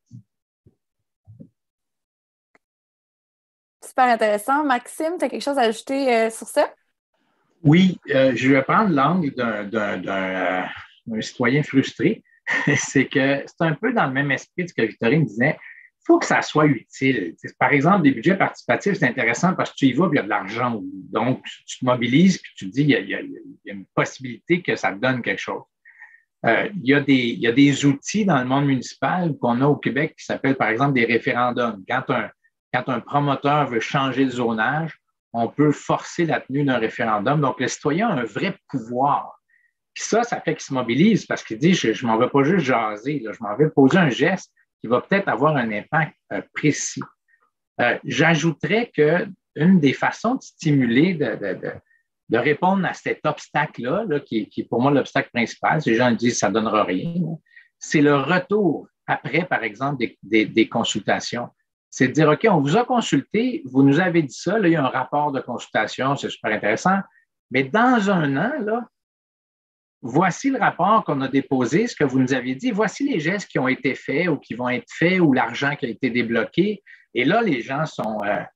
Super intéressant. Maxime, tu as quelque chose à ajouter sur ça? Oui, je vais prendre l'angle d'un citoyen frustré. C'est que c'est un peu dans le même esprit de ce que Victorine disait. Il faut que ça soit utile. Par exemple, des budgets participatifs, c'est intéressant parce que tu y vas, puis il y a de l'argent. Donc, tu te mobilises, puis tu te dis, il y a une possibilité que ça te donne quelque chose. Il y a des outils dans le monde municipal qu'on a au Québec qui s'appellent, par exemple, des référendums. Quand un promoteur veut changer de zonage, on peut forcer la tenue d'un référendum. Donc, le citoyen a un vrai pouvoir. Puis ça fait qu'il se mobilise parce qu'il dit, je ne m'en vais pas juste jaser, là, je m'en vais poser un geste qui va peut-être avoir un impact précis. J'ajouterais qu'une des façons de stimuler, de répondre à cet obstacle-là, qui est pour moi l'obstacle principal, ces gens disent que ça ne donnera rien, c'est le retour après, par exemple, des consultations. C'est de dire, OK, on vous a consulté, vous nous avez dit ça, là, il y a un rapport de consultation, c'est super intéressant, mais dans un an, là, voici le rapport qu'on a déposé, ce que vous nous aviez dit, voici les gestes qui ont été faits ou qui vont être faits ou l'argent qui a été débloqué. Et là, les gens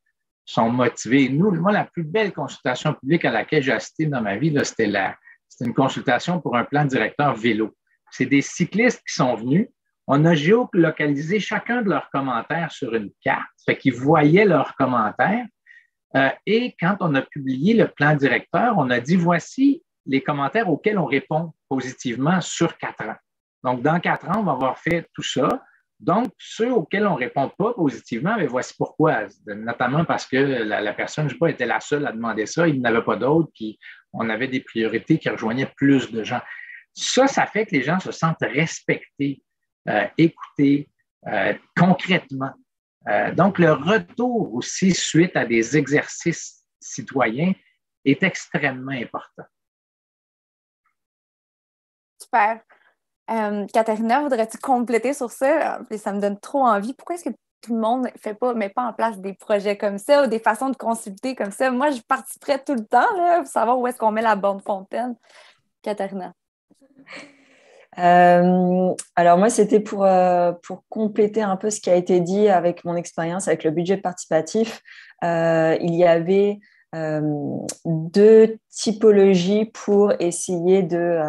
sont motivés. Moi, la plus belle consultation publique à laquelle j'ai assisté dans ma vie, c'était une consultation pour un plan directeur vélo. C'est des cyclistes qui sont venus. On a géolocalisé chacun de leurs commentaires sur une carte. Ça fait qu'ils voyaient leurs commentaires. Et quand on a publié le plan directeur, on a dit voici les commentaires auxquels on répond positivement sur 4 ans. Donc, dans 4 ans, on va avoir fait tout ça. Donc, ceux auxquels on ne répond pas positivement, mais voici pourquoi. Notamment parce que la personne, je ne sais pas, était la seule à demander ça, il n'y en avait pas d'autres, puis on avait des priorités qui rejoignaient plus de gens. Ça fait que les gens se sentent respectés, écoutés concrètement. Donc, le retour aussi suite à des exercices citoyens est extrêmement important. Super. Katharina, voudrais-tu compléter sur ça? Ça me donne trop envie. Pourquoi est-ce que tout le monde ne met pas en place des projets comme ça ou des façons de consulter comme ça? Moi, je participerais tout le temps là, pour savoir où est-ce qu'on met la borne fontaine. Katharina. Alors moi, c'était pour compléter un peu ce qui a été dit avec mon expérience avec le budget participatif. Il y avait 2 typologies pour essayer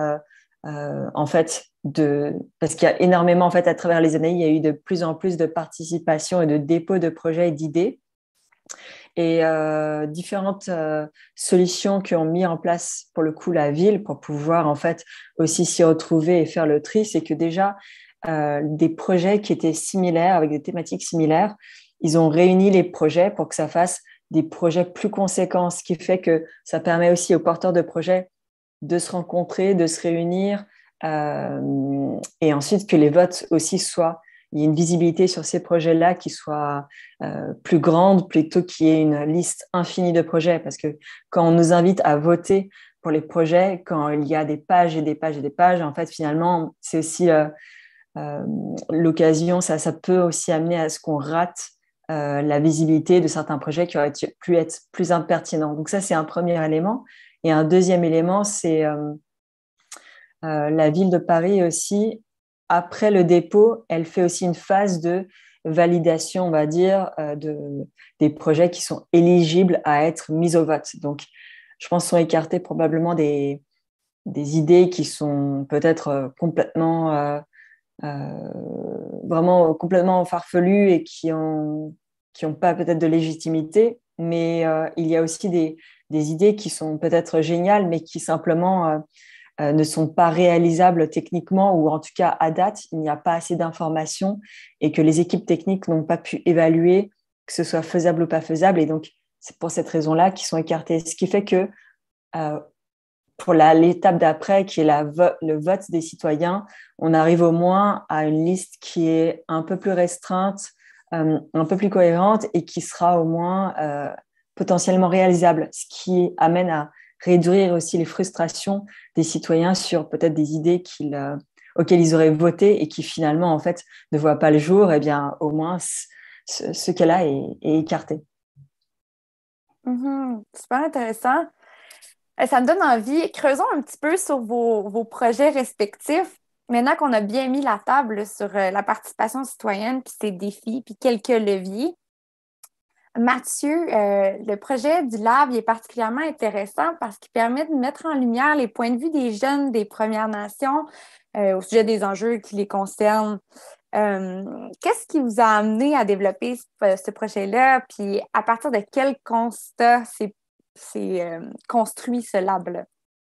parce qu'il y a énormément, en fait, à travers les années, il y a eu de plus en plus de participation et de dépôt de projets et d'idées. Et différentes solutions qui ont mis en place, pour le coup, la ville pour pouvoir, en fait, aussi s'y retrouver et faire le tri, c'est que déjà, des projets qui étaient similaires, avec des thématiques similaires, ils ont réuni les projets pour que ça fasse des projets plus conséquents, ce qui fait que ça permet aussi aux porteurs de projets de se rencontrer, de se réunir, et ensuite que les votes aussi il y ait une visibilité sur ces projets-là qui soit plus grande, plutôt qu'il y ait une liste infinie de projets. Parce que quand on nous invite à voter pour les projets, quand il y a des pages et des pages et des pages, en fait, finalement, c'est aussi l'occasion, ça peut aussi amener à ce qu'on rate la visibilité de certains projets qui auraient pu être plus impertinents. Donc ça, c'est un premier élément. Et un deuxième élément, c'est la ville de Paris aussi. Après le dépôt, elle fait aussi une phase de validation, on va dire, des projets qui sont éligibles à être mis au vote. Donc, je pense sont écartées probablement des idées qui sont peut-être vraiment complètement farfelues et qui ont pas peut-être de légitimité. Mais il y a aussi des idées qui sont peut-être géniales, mais qui simplement ne sont pas réalisables techniquement, ou en tout cas à date, il n'y a pas assez d'informations et que les équipes techniques n'ont pas pu évaluer que ce soit faisable ou pas faisable. Et donc, c'est pour cette raison-là qu'ils sont écartés. Ce qui fait que pour l'étape d'après, qui est le vote des citoyens, on arrive au moins à une liste qui est un peu plus restreinte, un peu plus cohérente et qui sera au moins potentiellement réalisable, ce qui amène à réduire aussi les frustrations des citoyens sur peut-être des idées auxquelles ils auraient voté et qui finalement en fait ne voient pas le jour. Eh bien, au moins ce cas-là est écarté. Super intéressant. Ça me donne envie. Creusons un petit peu sur vos projets respectifs. Maintenant qu'on a bien mis la table sur la participation citoyenne, puis ses défis, puis quelques leviers, Mathieu, le projet du Lab est particulièrement intéressant parce qu'il permet de mettre en lumière les points de vue des jeunes des Premières Nations au sujet des enjeux qui les concernent. Qu'est-ce qui vous a amené à développer ce projet-là? Puis à partir de quel constat s'est construit ce Lab-là?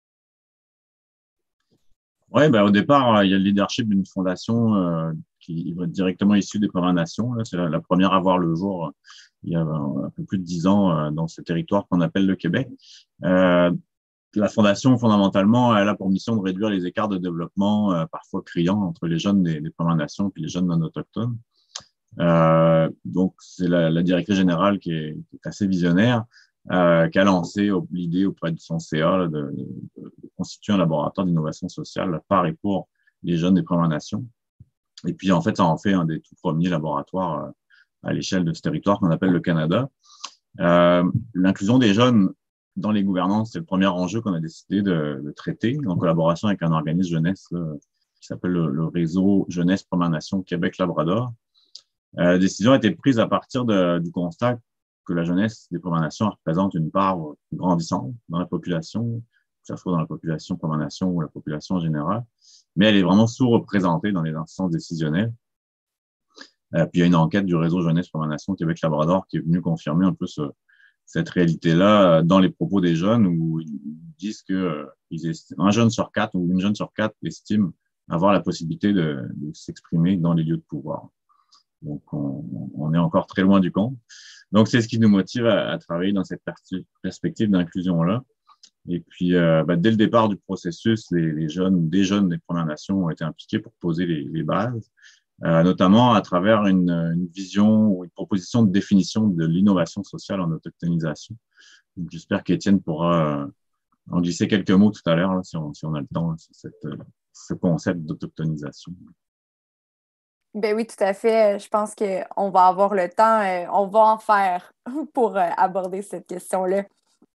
Oui, au départ, il y a le leadership d'une fondation qui est directement issue des Premières Nations. C'est la première à voir le jour il y a un peu plus de 10 ans dans ce territoire qu'on appelle le Québec. La fondation, fondamentalement, elle a pour mission de réduire les écarts de développement parfois criants entre les jeunes des Premières Nations et les jeunes non autochtones. Donc, c'est la directrice générale qui est assez visionnaire, qui a lancé l'idée auprès de son CA de constituer un laboratoire d'innovation sociale par et pour les jeunes des Premières Nations. Et puis, en fait, ça en fait un des tout premiers laboratoires à l'échelle de ce territoire qu'on appelle le Canada. L'inclusion des jeunes dans les gouvernances, c'est le premier enjeu qu'on a décidé de traiter en collaboration avec un organisme jeunesse qui s'appelle le Réseau Jeunesse Premières Nations Québec-Labrador. La décision a été prise à partir du constat que la jeunesse des Premières Nations représente une part grandissante dans la population, que ce soit dans la population Premières Nations ou la population générale, mais elle est vraiment sous-représentée dans les instances décisionnelles. Puis il y a une enquête du réseau Jeunesse Premières Nations Québec-Labrador qui est venue confirmer un peu cette réalité-là dans les propos des jeunes où ils disent que un jeune sur 4 ou une jeune sur 4 estime avoir la possibilité de s'exprimer dans les lieux de pouvoir. Donc, on est encore très loin du compte. Donc, c'est ce qui nous motive à travailler dans cette perspective d'inclusion-là. Et puis, dès le départ du processus, des jeunes des Premières Nations ont été impliqués pour poser les bases, notamment à travers une vision ou une proposition de définition de l'innovation sociale en autochtonisation. Donc, j'espère qu'Étienne pourra en glisser quelques mots tout à l'heure, si on a le temps, sur ce concept d'autochtonisation. Ben oui, tout à fait. Je pense qu'on va avoir le temps. On va en faire pour aborder cette question-là.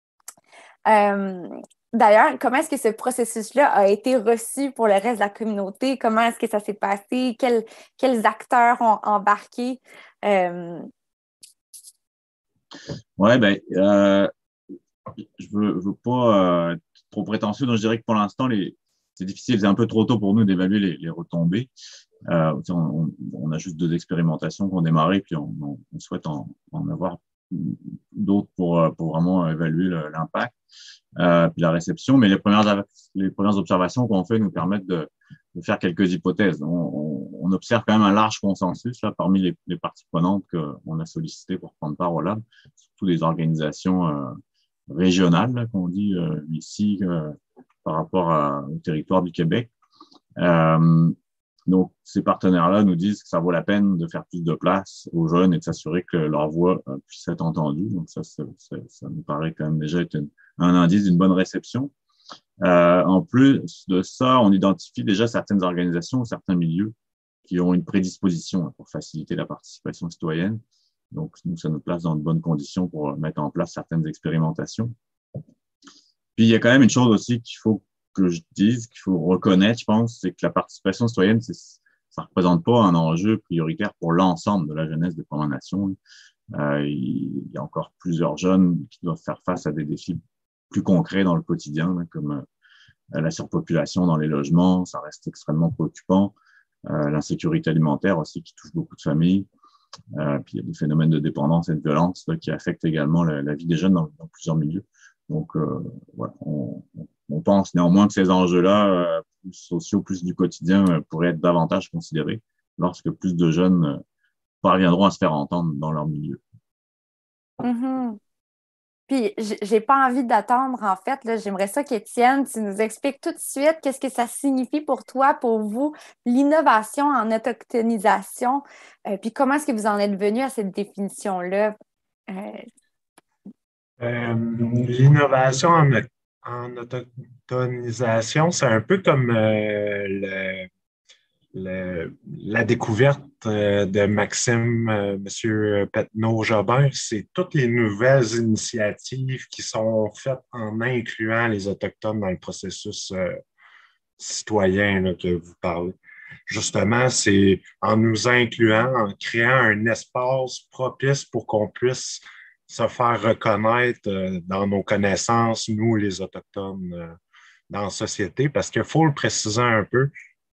D'ailleurs, comment est-ce que ce processus-là a été reçu pour le reste de la communauté? Comment est-ce que ça s'est passé? Quels acteurs ont embarqué? Oui, je veux pas être trop prétentieux, donc je dirais que pour l'instant, c'est difficile, c'est un peu trop tôt pour nous d'évaluer les retombées. On a juste 2 expérimentations qui ont démarré, puis on souhaite en avoir d'autres pour vraiment évaluer l'impact, puis la réception. Mais les premières observations qu'on fait nous permettent de faire quelques hypothèses. On observe quand même un large consensus là, parmi les parties prenantes qu'on a sollicitées pour prendre part au lab, surtout des organisations régionales, là, qu'on dit ici, par rapport au territoire du Québec. Donc, ces partenaires-là nous disent que ça vaut la peine de faire plus de place aux jeunes et de s'assurer que leur voix puisse être entendue. Donc, ça nous paraît quand même déjà être un indice d'une bonne réception. En plus de ça, on identifie déjà certaines organisations ou certains milieux qui ont une prédisposition pour faciliter la participation citoyenne. Donc, nous, ça nous place dans de bonnes conditions pour mettre en place certaines expérimentations. Puis, il y a quand même une chose aussi qu'il faut que je dise, qu'il faut reconnaître, je pense, c'est que la participation citoyenne, ça représente pas un enjeu prioritaire pour l'ensemble de la jeunesse des Premières Nations. Il y a encore plusieurs jeunes qui doivent faire face à des défis plus concrets dans le quotidien, là, comme la surpopulation dans les logements, ça reste extrêmement préoccupant. L'insécurité alimentaire aussi qui touche beaucoup de familles. Puis il y a des phénomènes de dépendance et de violence là, qui affectent également la vie des jeunes dans plusieurs milieux. Donc, voilà, on pense néanmoins que ces enjeux-là, plus sociaux, plus du quotidien, pourraient être davantage considérés lorsque plus de jeunes parviendront à se faire entendre dans leur milieu. Mm-hmm. Puis, j'ai pas envie d'attendre, en fait. Là, j'aimerais ça qu'Étienne, tu nous expliques tout de suite qu'est-ce que ça signifie pour toi, pour vous, l'innovation en autochtonisation, puis comment est-ce que vous en êtes venu à cette définition-là? L'innovation en autochtonisation, c'est un peu comme la découverte de Maxime, M. Petneau-Jobin. C'est toutes les nouvelles initiatives qui sont faites en incluant les Autochtones dans le processus citoyen là, que vous parlez. Justement, c'est en nous incluant, en créant un espace propice pour qu'on puisse se faire reconnaître dans nos connaissances, nous, les Autochtones, dans la société, parce qu'il faut le préciser un peu.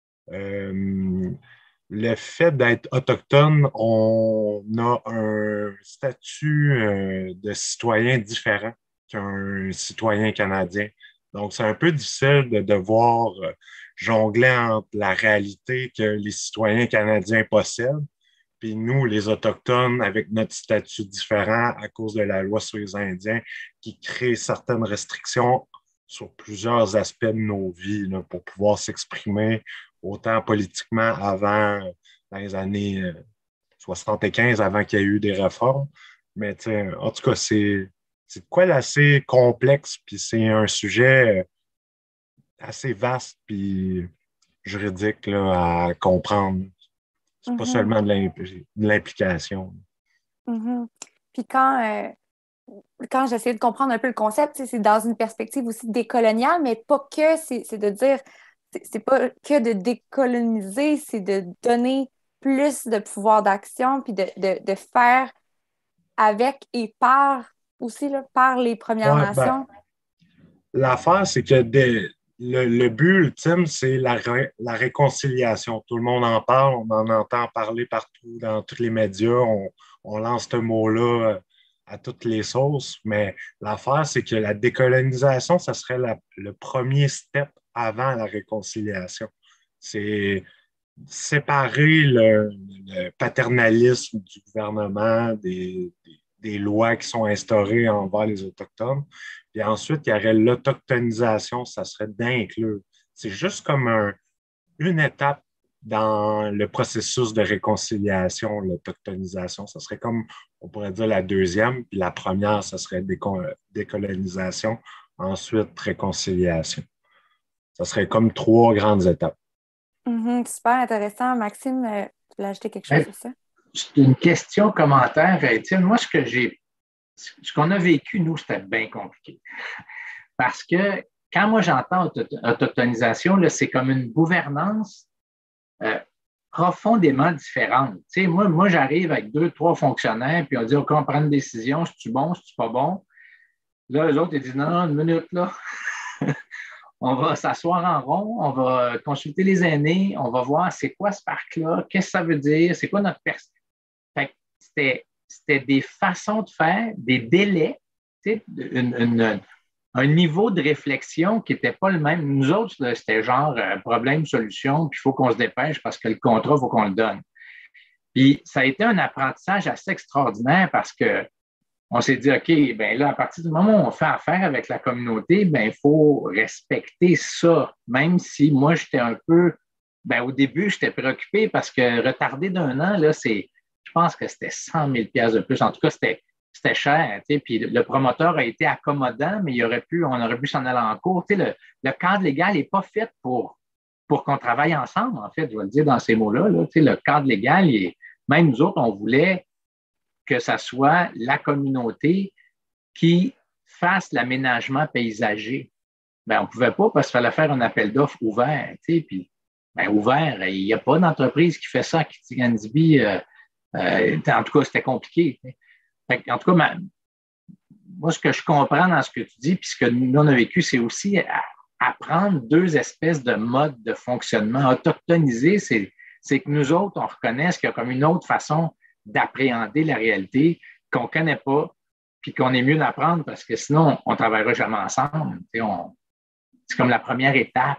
Le fait d'être autochtone, on a un statut de citoyen différent qu'un citoyen canadien. Donc, c'est un peu difficile de devoir jongler entre la réalité que les citoyens canadiens possèdent puis nous, les Autochtones, avec notre statut différent à cause de la loi sur les Indiens qui crée certaines restrictions sur plusieurs aspects de nos vies là, pour pouvoir s'exprimer autant politiquement avant, dans les années 75, avant qu'il y ait eu des réformes. Mais en tout cas, c'est de quoi d'assez complexe, puis c'est un sujet assez vaste puis juridique là, à comprendre. C'est pas seulement de l'implication. Mm-hmm. Puis quand j'essaie de comprendre un peu le concept, c'est dans une perspective aussi décoloniale, mais pas que, c'est de dire, c'est pas que de décoloniser, c'est de donner plus de pouvoir d'action, puis de faire avec et par aussi, là, par les Premières Ouais, Nations? l'affaire, c'est que le but ultime, c'est la réconciliation. Tout le monde en parle, on en entend parler partout dans tous les médias, on lance ce mot-là à toutes les sauces, mais l'affaire, c'est que la décolonisation, ça serait le premier step avant la réconciliation. C'est séparer le paternalisme du gouvernement, des lois qui sont instaurées envers les Autochtones. Puis ensuite, il y aurait l'autochtonisation, ça serait d'inclure. C'est juste comme une étape dans le processus de réconciliation, l'autochtonisation. Ça serait comme, on pourrait dire, la deuxième, puis la première, ça serait décolonisation, ensuite réconciliation. Ça serait comme 3 grandes étapes. Super intéressant. Maxime, tu voulais ajouter quelque chose sur ça? C'est une question, commentaire, Étienne. Moi, ce qu'on a vécu, nous, c'était bien compliqué. Parce que quand moi j'entends autochtonisation, là, c'est comme une gouvernance profondément différente. Tu sais, moi j'arrive avec 2, 3 fonctionnaires, puis on dit, OK, on prend une décision, c'est-tu bon, c'est-tu pas bon? Là, eux autres, ils disent, non, une minute, là. On va s'asseoir en rond, on va consulter les aînés, on va voir c'est quoi ce parc-là, qu'est-ce que ça veut dire, c'est quoi notre perspective. C'était des façons de faire, des délais, tu sais, un niveau de réflexion qui n'était pas le même. Nous autres, là, c'était genre problème-solution, puis il faut qu'on se dépêche parce que le contrat, il faut qu'on le donne. Puis ça a été un apprentissage assez extraordinaire parce que on s'est dit, OK, bien là, à partir du moment où on fait affaire avec la communauté, bien, il faut respecter ça, même si moi, j'étais un peu, bien, au début, j'étais préoccupé parce que retarder d'1 an, là, je pense que c'était 100 000 $ de plus. En tout cas, c'était cher, tu sais, puis le promoteur a été accommodant, mais on aurait pu s'en aller en cours. Tu sais, le cadre légal n'est pas fait pour qu'on travaille ensemble, en fait, je vais le dire dans ces mots-là. Là. Tu sais, le cadre légal, même nous autres, on voulait que ça soit la communauté qui fasse l'aménagement paysager. Bien, on ne pouvait pas parce qu'il fallait faire un appel d'offres ouvert. Tu sais, puis, bien, ouvert, il n'y a pas d'entreprise qui fait ça à Kitikandjibi. En tout cas, c'était compliqué. En tout cas, moi, ce que je comprends dans ce que tu dis, puis ce que nous, on a vécu, c'est aussi apprendre 2 espèces de modes de fonctionnement. Autochtoniser, c'est que nous autres, on reconnaisse qu'il y a comme une autre façon d'appréhender la réalité qu'on ne connaît pas, puis qu'on est mieux d'apprendre parce que sinon, on ne travaillera jamais ensemble. C'est comme la première étape.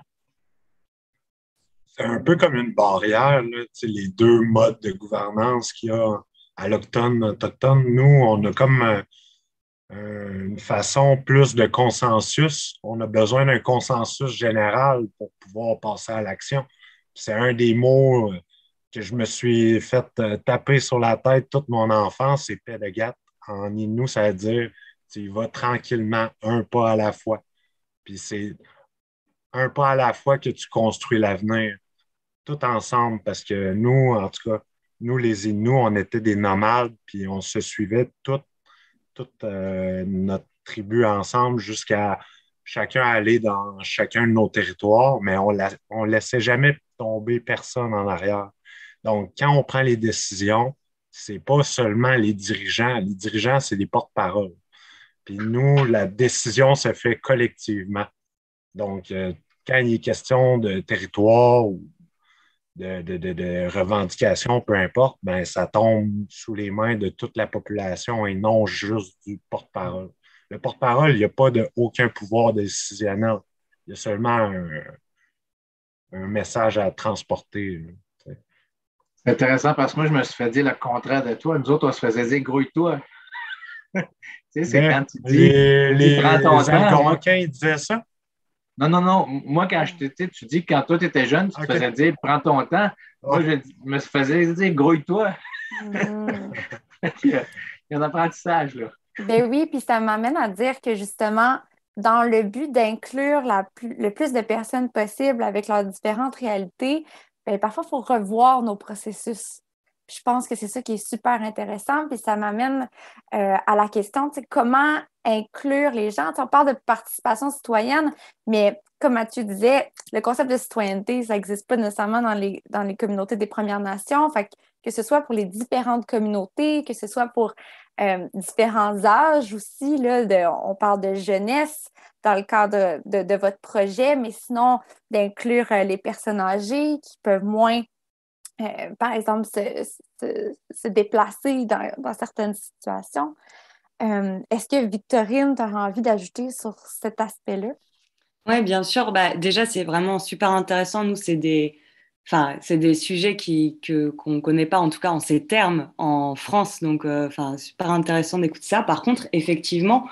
C'est un peu comme une barrière, là, les 2 modes de gouvernance qu'il y a à autochtone. Nous, on a comme une façon plus de consensus. On a besoin d'un consensus général pour pouvoir passer à l'action. C'est un des mots que je me suis fait taper sur la tête toute mon enfance, c'est pédagat. En Innu, ça veut dire tu vas tranquillement, un pas à la fois. Puis c'est un pas à la fois que tu construis l'avenir, tout ensemble, parce que nous, en tout cas, nous, les Inuits, on était des nomades, puis on se suivait toute notre tribu ensemble jusqu'à chacun aller dans chacun de nos territoires, mais on ne laissait jamais tomber personne en arrière. Donc, quand on prend les décisions, ce n'est pas seulement les dirigeants. Les dirigeants, c'est les porte-parole. Puis nous, la décision se fait collectivement. Donc, quand il est question de territoire ou de revendications, peu importe, ben, ça tombe sous les mains de toute la population et non juste du porte-parole. Le porte-parole, il n'y a pas aucun pouvoir décisionnel. Il y a seulement un message à transporter. C'est intéressant parce que moi, je me suis fait dire le contraire de toi. Nous autres, on se faisait dire grouille-toi. Tu sais, c'est quand tu dis prends ton temps. Algonquins, ils disaient ça? Non. Moi, quand tu dis que quand toi, tu étais jeune, tu te faisais dire prends ton temps. Moi, je me faisais dire grouille-toi. Il y a un apprentissage, là. Ben oui, puis ça m'amène à dire que justement, dans le but d'inclure le plus de personnes possible avec leurs différentes réalités, ben, parfois, il faut revoir nos processus. Puis je pense que c'est ça qui est super intéressant. Puis ça m'amène à la question, comment inclure les gens. On parle de participation citoyenne, mais comme Mathieu disait, le concept de citoyenneté, ça n'existe pas nécessairement dans les communautés des Premières Nations. Fait que ce soit pour les différentes communautés, que ce soit pour différents âges aussi, là, on parle de jeunesse dans le cadre de votre projet, mais sinon d'inclure les personnes âgées qui peuvent moins, par exemple, se déplacer dans certaines situations. Est-ce que Victorine, tu auras envie d'ajouter sur cet aspect-là? Oui, bien sûr. Bah, déjà, c'est vraiment super intéressant. Nous, c'est des sujets qu'on ne connaît pas, en tout cas en ces termes, en France. Donc, super intéressant d'écouter ça. Par contre, effectivement,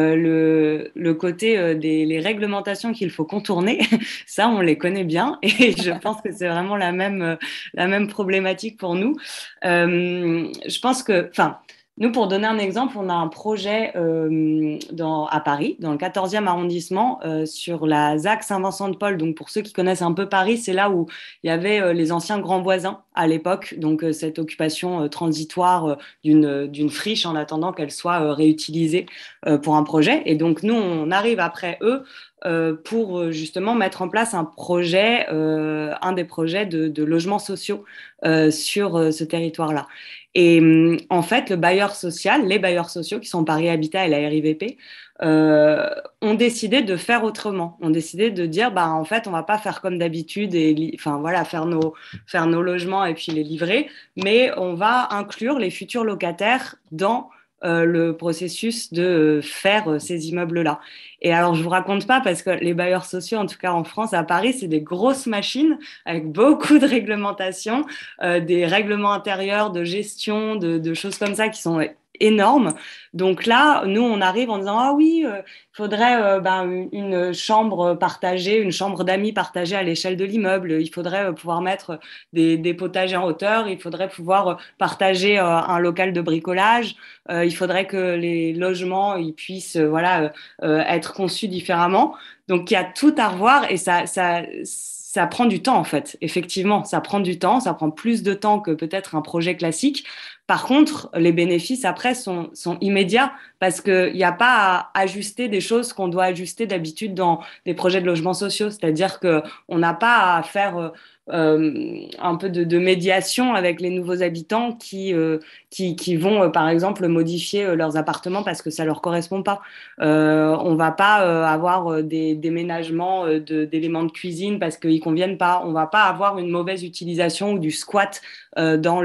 le côté les réglementations qu'il faut contourner, ça, on les connaît bien. Et je pense que c'est vraiment la même problématique pour nous. Je pense que... Nous, pour donner un exemple, on a un projet à Paris, dans le 14e arrondissement, sur la ZAC Saint-Vincent-de-Paul. Donc, pour ceux qui connaissent un peu Paris, c'est là où il y avait les anciens grands voisins à l'époque. Donc, cette occupation transitoire d'une friche en attendant qu'elle soit réutilisée pour un projet. Et donc, nous, on arrive après eux pour justement mettre en place un des projets de logements sociaux sur ce territoire-là. Et en fait, les bailleurs sociaux qui sont Paris Habitat et la RIVP, ont décidé de faire autrement. Ont décidé de dire, en fait, on ne va pas faire comme d'habitude et faire nos logements et puis les livrer, mais on va inclure les futurs locataires dans le processus de faire ces immeubles-là. Et alors, je ne vous raconte pas parce que les bailleurs sociaux, en tout cas en France, à Paris, c'est des grosses machines avec beaucoup de réglementations, des règlements intérieurs de gestion, de choses comme ça qui sont énormes. Donc là, nous, on arrive en disant « Ah oui, il faudrait une chambre partagée, une chambre d'amis partagée à l'échelle de l'immeuble. Il faudrait pouvoir mettre des potagers en hauteur. Il faudrait pouvoir partager un local de bricolage. Il faudrait que les logements ils puissent être conçus différemment. » Donc, il y a tout à revoir et ça prend du temps, en fait. Effectivement, ça prend du temps. Ça prend plus de temps que peut-être un projet classique. Par contre, les bénéfices après sont immédiats parce qu'il n'y a pas à ajuster des choses qu'on doit ajuster d'habitude dans des projets de logements sociaux. C'est-à-dire qu'on n'a pas à faire un peu de médiation avec les nouveaux habitants qui vont, par exemple, modifier leurs appartements parce que ça ne leur correspond pas. On ne va pas avoir des déménagements d'éléments de cuisine parce qu'ils ne conviennent pas. On ne va pas avoir une mauvaise utilisation ou du squat dans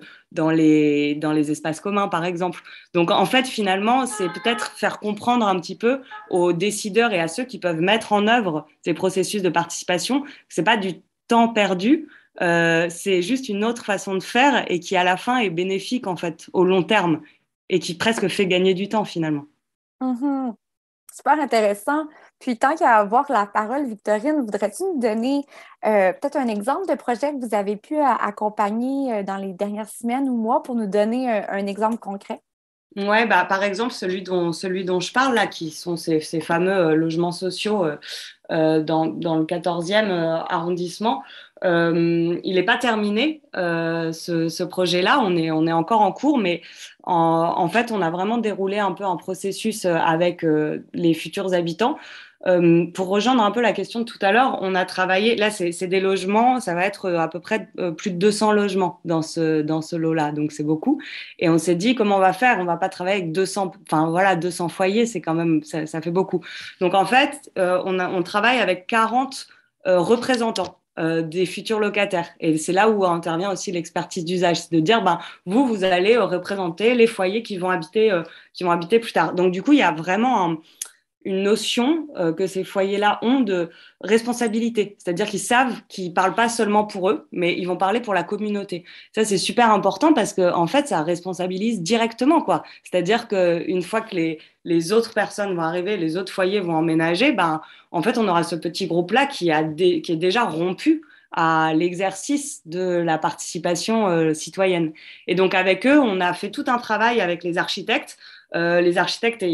les espaces communs, par exemple. Donc, en fait, finalement, c'est peut-être faire comprendre un petit peu aux décideurs et à ceux qui peuvent mettre en œuvre ces processus de participation que ce n'est pas du temps perdu, c'est juste une autre façon de faire et qui, à la fin, est bénéfique, en fait, au long terme et qui presque fait gagner du temps, finalement. Mm-hmm. Super intéressant. Puis, tant qu'à avoir la parole, Victorine, voudrais-tu nous donner peut-être un exemple de projet que vous avez pu accompagner dans les dernières semaines ou mois pour nous donner un exemple concret? Ouais, par exemple, celui dont je parle là, qui sont ces fameux logements sociaux dans le 14e arrondissement, il n'est pas terminé, ce projet-là. On est encore en cours, mais en fait, on a vraiment déroulé un peu un processus avec les futurs habitants. Pour rejoindre un peu la question de tout à l'heure, on a travaillé, là c'est des logements, ça va être à peu près plus de 200 logements dans ce lot-là, donc c'est beaucoup. Et on s'est dit comment on va faire, on va pas travailler avec 200 foyers, c'est quand même, ça fait beaucoup. Donc en fait, on travaille avec 40 représentants des futurs locataires. Et c'est là où intervient aussi l'expertise d'usage, c'est de dire, vous allez représenter les foyers qui vont habiter plus tard. Donc du coup, il y a vraiment une notion que ces foyers-là ont de responsabilité. C'est-à-dire qu'ils savent qu'ils ne parlent pas seulement pour eux, mais ils vont parler pour la communauté. Ça, c'est super important parce qu'en fait, ça responsabilise directement, quoi. C'est-à-dire qu'une fois que les autres personnes vont arriver, les autres foyers vont emménager, en fait, on aura ce petit groupe-là qui est déjà rompu à l'exercice de la participation citoyenne. Et donc, avec eux, on a fait tout un travail avec les architectes. Les architectes étaient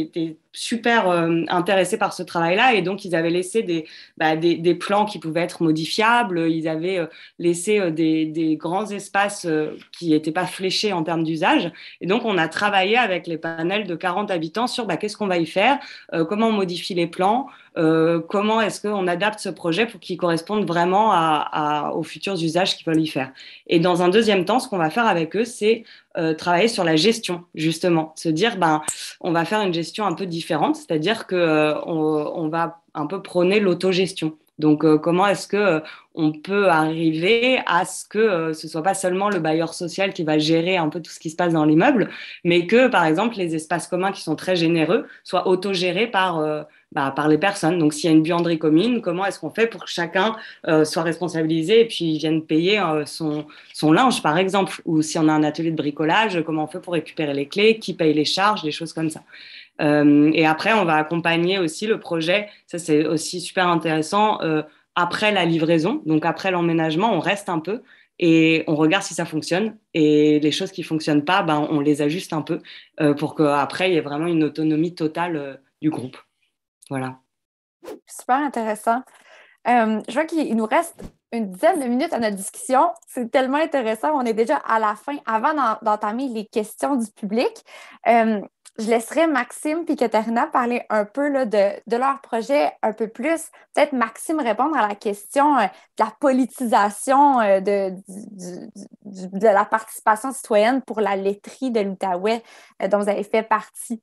super intéressés par ce travail-là et donc ils avaient laissé des plans qui pouvaient être modifiables, ils avaient laissé des grands espaces qui n'étaient pas fléchés en termes d'usage. Et donc on a travaillé avec les panels de 40 habitants sur qu'est-ce qu'on va y faire, comment on modifie les plans, comment est-ce qu'on adapte ce projet pour qu'il corresponde vraiment aux futurs usages qu'ils veulent y faire. Et dans un deuxième temps, ce qu'on va faire avec eux, c'est travailler sur la gestion, justement. Se dire, on va faire une gestion un peu différente, c'est-à-dire qu'on va un peu prôner l'autogestion. Donc, comment est-ce qu'on peut arriver à ce que ce ne soit pas seulement le bailleur social qui va gérer un peu tout ce qui se passe dans l'immeuble, mais que, par exemple, les espaces communs qui sont très généreux soient autogérés par les personnes. Donc, s'il y a une buanderie commune, comment est-ce qu'on fait pour que chacun soit responsabilisé et puis vienne payer son linge, par exemple? Ou si on a un atelier de bricolage, comment on fait pour récupérer les clés, qui paye les charges, des choses comme ça. Et après, on va accompagner aussi le projet, ça c'est aussi super intéressant, après la livraison, donc après l'emménagement, on reste un peu et on regarde si ça fonctionne. Et les choses qui ne fonctionnent pas, on les ajuste un peu pour qu'après, il y ait vraiment une autonomie totale du groupe. Voilà. Super intéressant. Je vois qu'il nous reste une dizaine de minutes à notre discussion. C'est tellement intéressant. On est déjà à la fin. Avant d'entamer les questions du public, je laisserai Maxime et Katarina parler un peu là, de leur projet un peu plus. Peut-être Maxime répondre à la question de la politisation de la participation citoyenne pour la laiterie de l'Outaouais dont vous avez fait partie.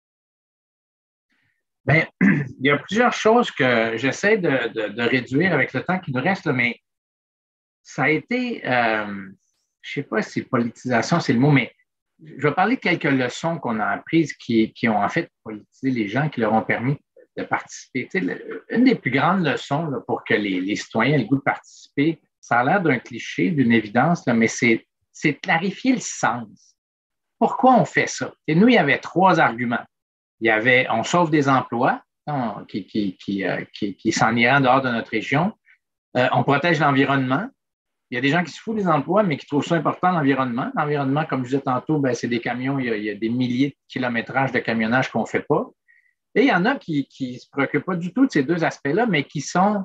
Bien, il y a plusieurs choses que j'essaie de réduire avec le temps qui nous reste, là, mais ça a été, je ne sais pas si politisation, c'est le mot, mais je vais parler de quelques leçons qu'on a apprises qui ont en fait politisé les gens, qui leur ont permis de participer. Tu sais, une des plus grandes leçons là, pour que les citoyens aient le goût de participer, ça a l'air d'un cliché, d'une évidence, là, mais c'est de clarifier le sens. Pourquoi on fait ça? Et nous, il y avait 3 arguments. Il y avait, on sauve des emplois qui s'en iraient en dehors de notre région. On protège l'environnement. Il y a des gens qui se foutent des emplois, mais qui trouvent ça important, l'environnement. L'environnement, comme je disais tantôt, c'est des camions, il y a des milliers de kilométrages de camionnage qu'on ne fait pas. Et il y en a qui ne se préoccupent pas du tout de ces 2 aspects-là, mais qui sont...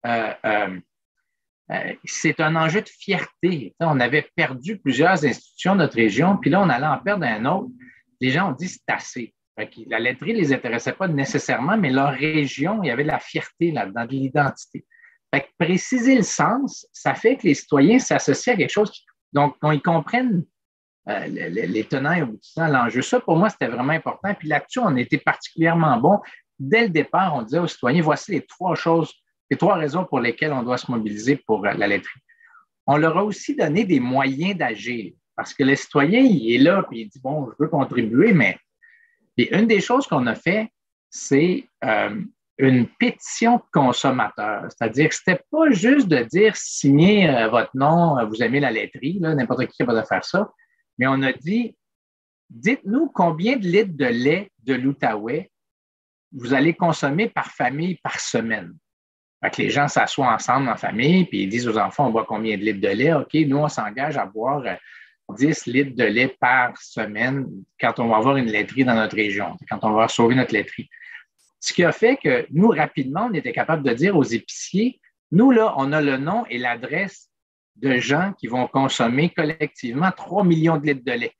c'est un enjeu de fierté. On avait perdu plusieurs institutions de notre région, puis là, on allait en perdre un autre. Les gens ont dit, c'est assez. La laiterie ne les intéressait pas nécessairement, mais leur région, il y avait de la fierté là-dedans, de l'identité. Fait que préciser le sens, ça fait que les citoyens s'associent à quelque chose dont ils comprennent les tenants et aboutissants, l'enjeu. Ça, pour moi, c'était vraiment important. Puis là-dessus, on était particulièrement bon. Dès le départ, on disait aux citoyens, voici les 3 choses, les 3 raisons pour lesquelles on doit se mobiliser pour la laiterie. On leur a aussi donné des moyens d'agir parce que le citoyen, il est là puis il dit, bon, je veux contribuer, mais et une des choses qu'on a fait, c'est une pétition de consommateurs. C'est-à-dire que ce n'était pas juste de dire signez votre nom, vous aimez la laiterie, là, n'importe qui est capable de faire ça, mais on a dit dites-nous combien de litres de lait de l'Outaouais vous allez consommer par famille par semaine. Fait que les gens s'assoient ensemble en famille, puis ils disent aux enfants, on boit combien de litres de lait? OK, nous, on s'engage à boire 10 litres de lait par semaine quand on va avoir une laiterie dans notre région, quand on va sauver notre laiterie. Ce qui a fait que nous, rapidement, on était capable de dire aux épiciers, nous, là, on a le nom et l'adresse de gens qui vont consommer collectivement 3 millions de litres de lait.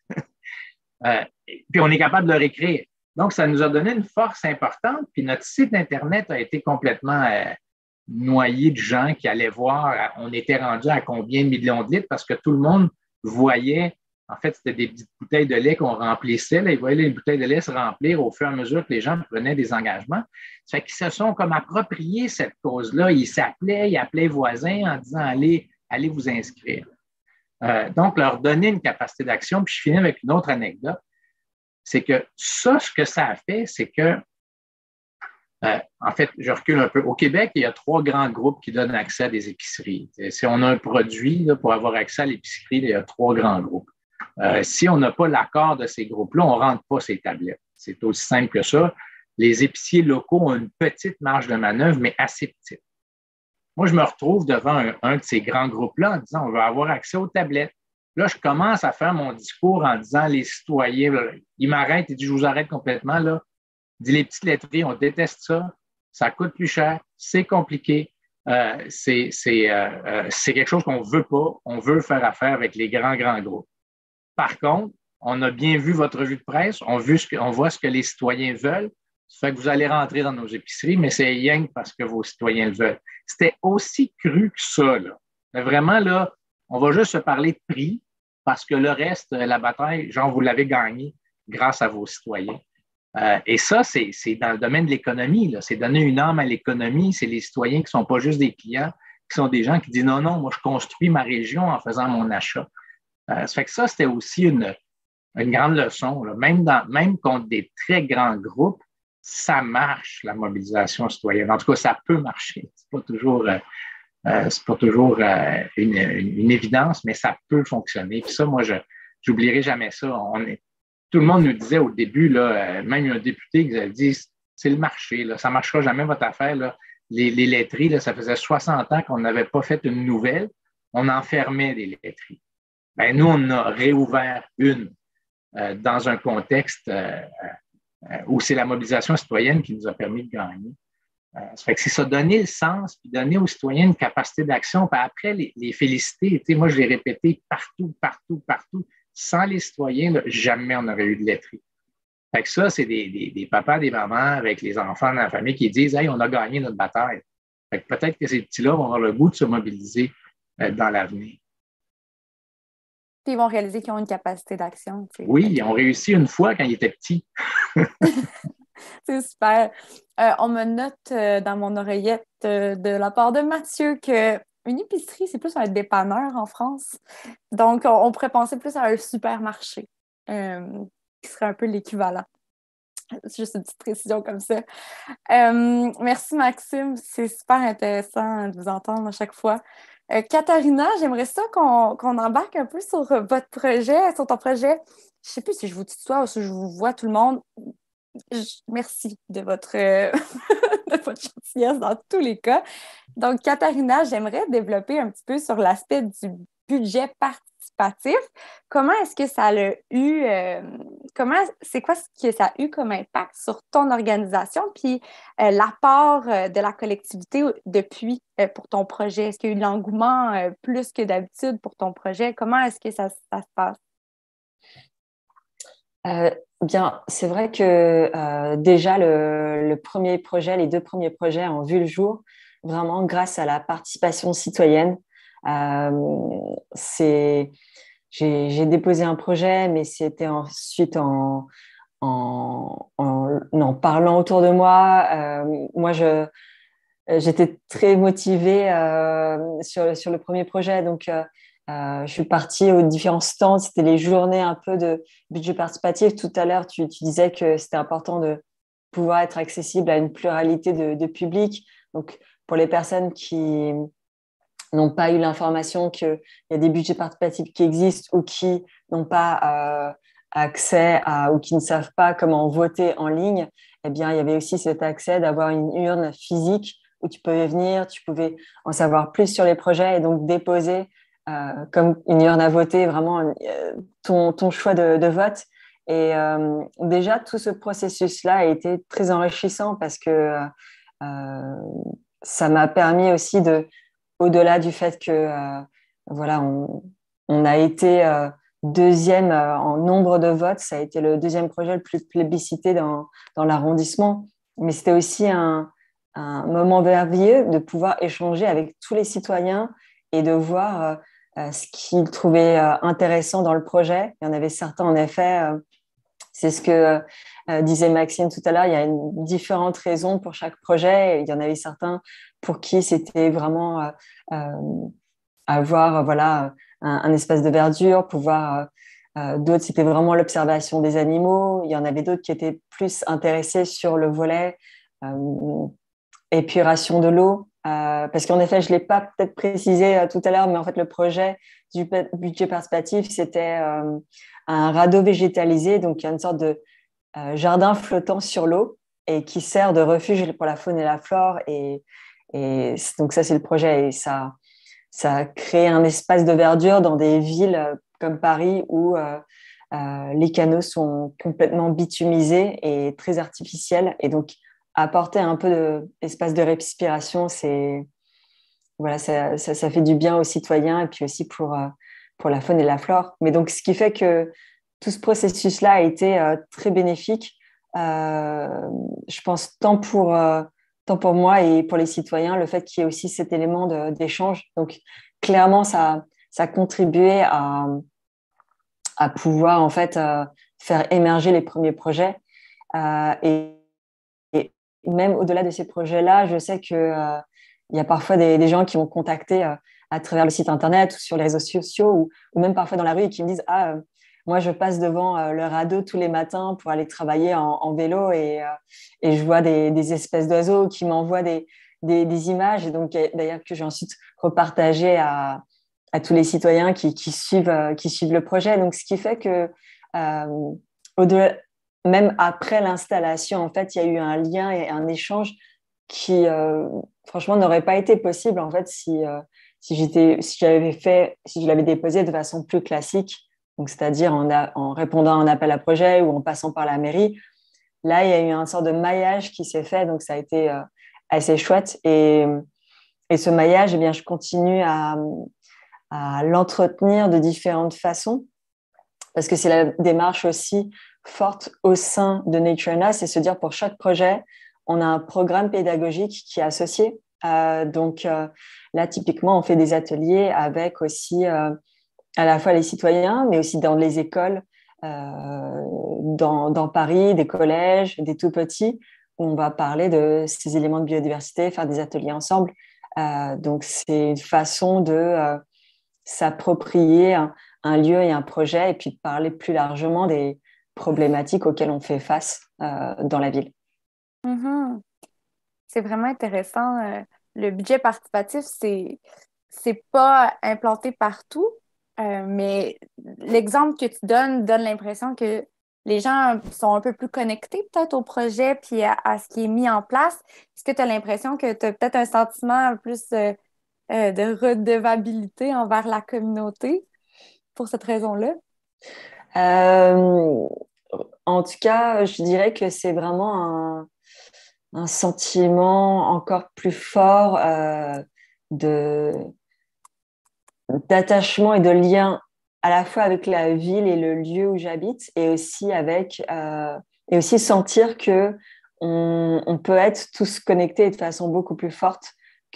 Puis on est capable de leur écrire. Donc, ça nous a donné une force importante. Puis notre site Internet a été complètement noyé de gens qui allaient voir, on était rendu à combien de millions de litres parce que tout le monde voyait, en fait, c'était des petites bouteilles de lait qu'on remplissait. Là, ils voyaient les bouteilles de lait se remplir au fur et à mesure que les gens prenaient des engagements. Ça fait qu'ils se sont comme appropriés cette cause-là. Ils appelaient les voisins en disant allez vous inscrire. Donc, leur donner une capacité d'action. Puis je finis avec une autre anecdote. C'est que ça, ce que ça a fait, c'est que, en fait, je recule un peu. Au Québec, il y a 3 grands groupes qui donnent accès à des épiceries. Si on a un produit, là, pour avoir accès à l'épicerie, il y a 3 grands groupes. Si on n'a pas l'accord de ces groupes-là, on ne rentre pas ces tablettes. C'est aussi simple que ça. Les épiciers locaux ont une petite marge de manœuvre, mais assez petite. Moi, je me retrouve devant un de ces grands groupes-là en disant on veut avoir accès aux tablettes. Là, je commence à faire mon discours en disant les citoyens, là, ils m'arrêtent, ils disent je vous arrête complètement. Là. Dit les petites laiteries, on déteste ça, ça coûte plus cher, c'est compliqué, c'est quelque chose qu'on ne veut pas, on veut faire affaire avec les grands groupes. Par contre, on a bien vu votre revue de presse, on voit ce que les citoyens veulent, ça fait que vous allez rentrer dans nos épiceries, mais c'est rien que parce que vos citoyens le veulent. C'était aussi cru que ça, là. Mais vraiment, là, on va juste se parler de prix parce que le reste, la bataille, genre, vous l'avez gagné grâce à vos citoyens. Et ça, c'est dans le domaine de l'économie, là. C'est donner une âme à l'économie. C'est les citoyens qui ne sont pas juste des clients, qui sont des gens qui disent non, moi, je construis ma région en faisant mon achat. Ça fait que ça, c'était aussi une grande leçon, là. Même contre des très grands groupes, ça marche, la mobilisation citoyenne. En tout cas, ça peut marcher. C'est pas toujours une évidence, mais ça peut fonctionner. Puis ça, moi, je n'oublierai jamais ça. Tout le monde nous disait au début, là, même un député qui avait dit c'est le marché, là, ça ne marchera jamais votre affaire. Là. Les laiteries, là, ça faisait 60 ans qu'on n'avait pas fait une nouvelle. On enfermait les laiteries. Ben, nous, on a réouvert une dans un contexte où c'est la mobilisation citoyenne qui nous a permis de gagner. Ça fait que c'est ça, donner le sens, puis donner aux citoyens une capacité d'action. Puis après, les féliciter. Tu sais, moi, je l'ai répété partout. Sans les citoyens, là, jamais on n'aurait eu de laiterie. Fait que ça, c'est des papas, des mamans avec les enfants dans la famille qui disent « Hey, on a gagné notre bataille. » Fait que peut-être que ces petits-là vont avoir le goût de se mobiliser dans l'avenir. Puis ils vont réaliser qu'ils ont une capacité d'action. Tu sais. Oui, ils ont réussi une fois quand ils étaient petits. C'est super. On me note dans mon oreillette de la part de Mathieu qu'une épicerie, c'est plus un dépanneur en France. Donc, on pourrait penser plus à un supermarché, qui serait un peu l'équivalent. C'est juste une petite précision comme ça. Merci, Maxime. C'est super intéressant de vous entendre à chaque fois. Katharina, j'aimerais ça qu'on embarque un peu sur votre projet, sur ton projet. Je ne sais plus si je vous tutoie ou si je vous vois tout le monde. Merci de votre gentillesse dans tous les cas. Donc, Katharina, j'aimerais développer un petit peu sur l'aspect du budget participatif. Comment est-ce que ça a eu, c'est quoi ce que ça a eu comme impact sur ton organisation, puis l'apport de la collectivité depuis pour ton projet? Est-ce qu'il y a eu de l'engouement plus que d'habitude pour ton projet? Comment est-ce que ça se passe? Bien, c'est vrai que déjà le premier projet, les 2 premiers projets ont vu le jour vraiment grâce à la participation citoyenne. J'ai déposé un projet, mais c'était ensuite en parlant autour de moi. Moi, j'étais très motivée sur le premier projet, donc je suis partie aux différents stands. C'était les journées un peu de budget participatif. Tout à l'heure, tu disais que c'était important de pouvoir être accessible à une pluralité de publics. Donc, pour les personnes qui n'ont pas eu l'information qu'il y a des budgets participatifs qui existent ou qui n'ont pas accès ou qui ne savent pas comment voter en ligne, eh bien, il y avait aussi cet accès d'avoir une urne physique où tu pouvais venir, tu pouvais en savoir plus sur les projets et donc déposer comme une urne à voter, vraiment ton choix de vote. Et déjà, tout ce processus-là a été très enrichissant parce que ça m'a permis aussi au-delà du fait que voilà, on a été deuxième en nombre de votes, ça a été le deuxième projet le plus plébiscité dans l'arrondissement. Mais c'était aussi un moment merveilleux de pouvoir échanger avec tous les citoyens et de voir ce qu'ils trouvaient intéressant dans le projet. Il y en avait certains, en effet, c'est ce que disait Maxime tout à l'heure, il y a différentes raisons pour chaque projet. Il y en avait certains pour qui c'était vraiment avoir voilà, un espace de verdure, pouvoir... d'autres, c'était vraiment l'observation des animaux. Il y en avait d'autres qui étaient plus intéressés sur le volet épuration de l'eau. Parce qu'en effet, je ne l'ai pas peut-être précisé tout à l'heure, mais en fait, le projet du budget participatif, c'était un radeau végétalisé, donc il y a une sorte de jardin flottant sur l'eau et qui sert de refuge pour la faune et la flore. Et donc ça, c'est le projet. Et ça crée un espace de verdure dans des villes comme Paris où Les canaux sont complètement bitumisés et très artificiels. Et donc, apporter un peu d'espace de respiration, voilà, ça fait du bien aux citoyens et puis aussi pour la faune et la flore. Mais donc, ce qui fait que tout ce processus-là a été très bénéfique, je pense, tant pour moi et pour les citoyens, le fait qu'il y ait aussi cet élément d'échange. Donc, clairement, ça a contribué à pouvoir, en fait, faire émerger les premiers projets. Et même au-delà de ces projets-là, je sais qu'il y a parfois des gens qui m'ont contacté à travers le site Internet ou sur les réseaux sociaux ou même parfois dans la rue et qui me disent « Ah, moi, je passe devant le radeau tous les matins pour aller travailler en vélo et je vois des espèces d'oiseaux qui m'envoient des images. » Et donc, d'ailleurs, que j'ai ensuite repartagé à tous les citoyens qui suivent le projet. Donc, ce qui fait que au-delà, même après l'installation, en fait, il y a eu un lien et un échange qui, franchement, n'aurait pas été possible en fait si je l'avais déposé de façon plus classique, donc c'est-à-dire en répondant à un appel à projet ou en passant par la mairie. Là, il y a eu un sort de maillage qui s'est fait, donc ça a été assez chouette. Et ce maillage, eh bien, je continue à l'entretenir de différentes façons, parce que c'est la démarche aussi forte au sein de Nature&Us, c'est se dire pour chaque projet, on a un programme pédagogique qui est associé. Donc là, typiquement, on fait des ateliers avec aussi à la fois les citoyens, mais aussi dans les écoles, dans Paris, des collèges, des tout petits, où on va parler de ces éléments de biodiversité, faire des ateliers ensemble. Donc, c'est une façon de s'approprier un lieu et un projet et puis de parler plus largement des problématiques auxquelles on fait face dans la ville. Mm-hmm. C'est vraiment intéressant. Le budget participatif, c'est pas implanté partout, mais l'exemple que tu donne l'impression que les gens sont un peu plus connectés peut-être au projet puis à ce qui est mis en place. Est-ce que tu as l'impression que tu as peut-être un sentiment plus de redevabilité envers la communauté pour cette raison-là? En tout cas, je dirais que c'est vraiment un sentiment encore plus fort d'attachement et de lien à la fois avec la ville et le lieu où j'habite et aussi sentir que on peut être tous connectés de façon beaucoup plus forte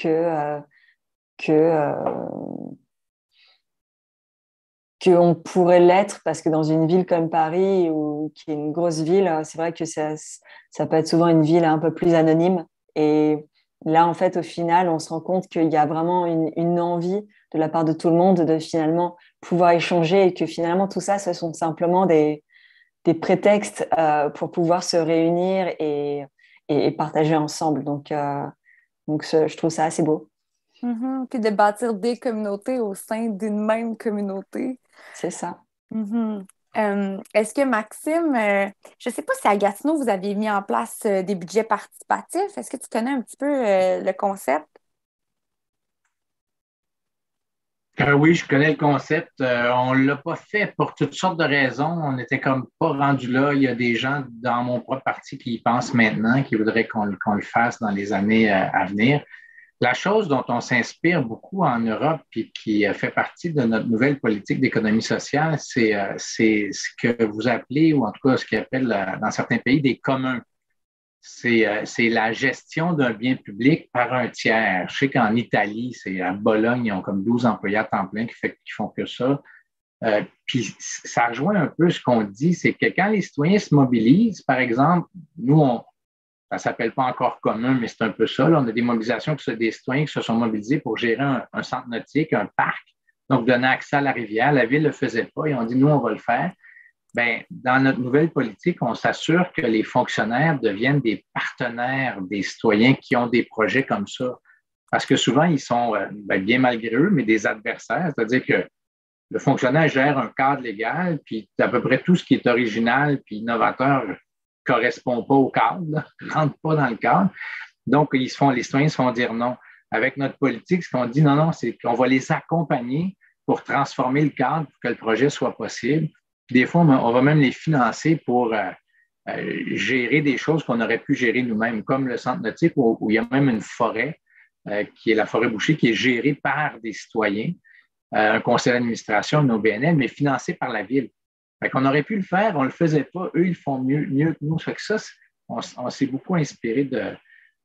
qu'on pourrait l'être, parce que dans une ville comme Paris, qui est une grosse ville, c'est vrai que ça peut être souvent une ville un peu plus anonyme. Et là, en fait, au final, on se rend compte qu'il y a vraiment une envie de la part de tout le monde de finalement pouvoir échanger et que finalement, tout ça, ce sont simplement des prétextes pour pouvoir se réunir et partager ensemble. Donc, je trouve ça assez beau. Mm-hmm. Puis de bâtir des communautés au sein d'une même communauté. C'est ça. Mm-hmm. Est-ce que Maxime, je ne sais pas si à Gatineau, vous aviez mis en place des budgets participatifs. Est-ce que tu connais un petit peu le concept? Oui, je connais le concept. On ne l'a pas fait pour toutes sortes de raisons. On n'était comme pas rendu là. Il y a des gens dans mon propre parti qui y pensent maintenant, qui voudraient qu'on le fasse dans les années à venir. La chose dont on s'inspire beaucoup en Europe et qui fait partie de notre nouvelle politique d'économie sociale, c'est ce que vous appelez, ou en tout cas ce qu'ils appellent dans certains pays, des communs. C'est la gestion d'un bien public par un tiers. Je sais qu'en Italie, c'est à Bologne, ils ont comme 12 employés à temps plein qui font que ça. Puis ça rejoint un peu ce qu'on dit, c'est que quand les citoyens se mobilisent, par exemple, nous, ça ne s'appelle pas encore commun, mais c'est un peu ça. Là, on a des mobilisations, des citoyens qui se sont mobilisés pour gérer un centre nautique, un parc, donc donner accès à la rivière. La ville ne le faisait pas et on dit, nous, on va le faire. Bien, dans notre nouvelle politique, on s'assure que les fonctionnaires deviennent des partenaires des citoyens qui ont des projets comme ça. Parce que souvent, ils sont, bien malgré eux, mais des adversaires. C'est-à-dire que le fonctionnaire gère un cadre légal, puis à peu près tout ce qui est original puis innovateur ne correspond pas au cadre, ne rentre pas dans le cadre. Donc, les citoyens se font dire non. Avec notre politique, ce qu'on dit, non, c'est qu'on va les accompagner pour transformer le cadre pour que le projet soit possible. Des fois, on va même les financer pour gérer des choses qu'on aurait pu gérer nous-mêmes, comme le centre nautique où il y a même une forêt, qui est la forêt Boucher, qui est gérée par des citoyens, un conseil d'administration, une OBNL, mais financée par la ville. Fait qu'on aurait pu le faire, on ne le faisait pas. Eux, ils font mieux que nous. Fait que ça, on s'est beaucoup inspiré de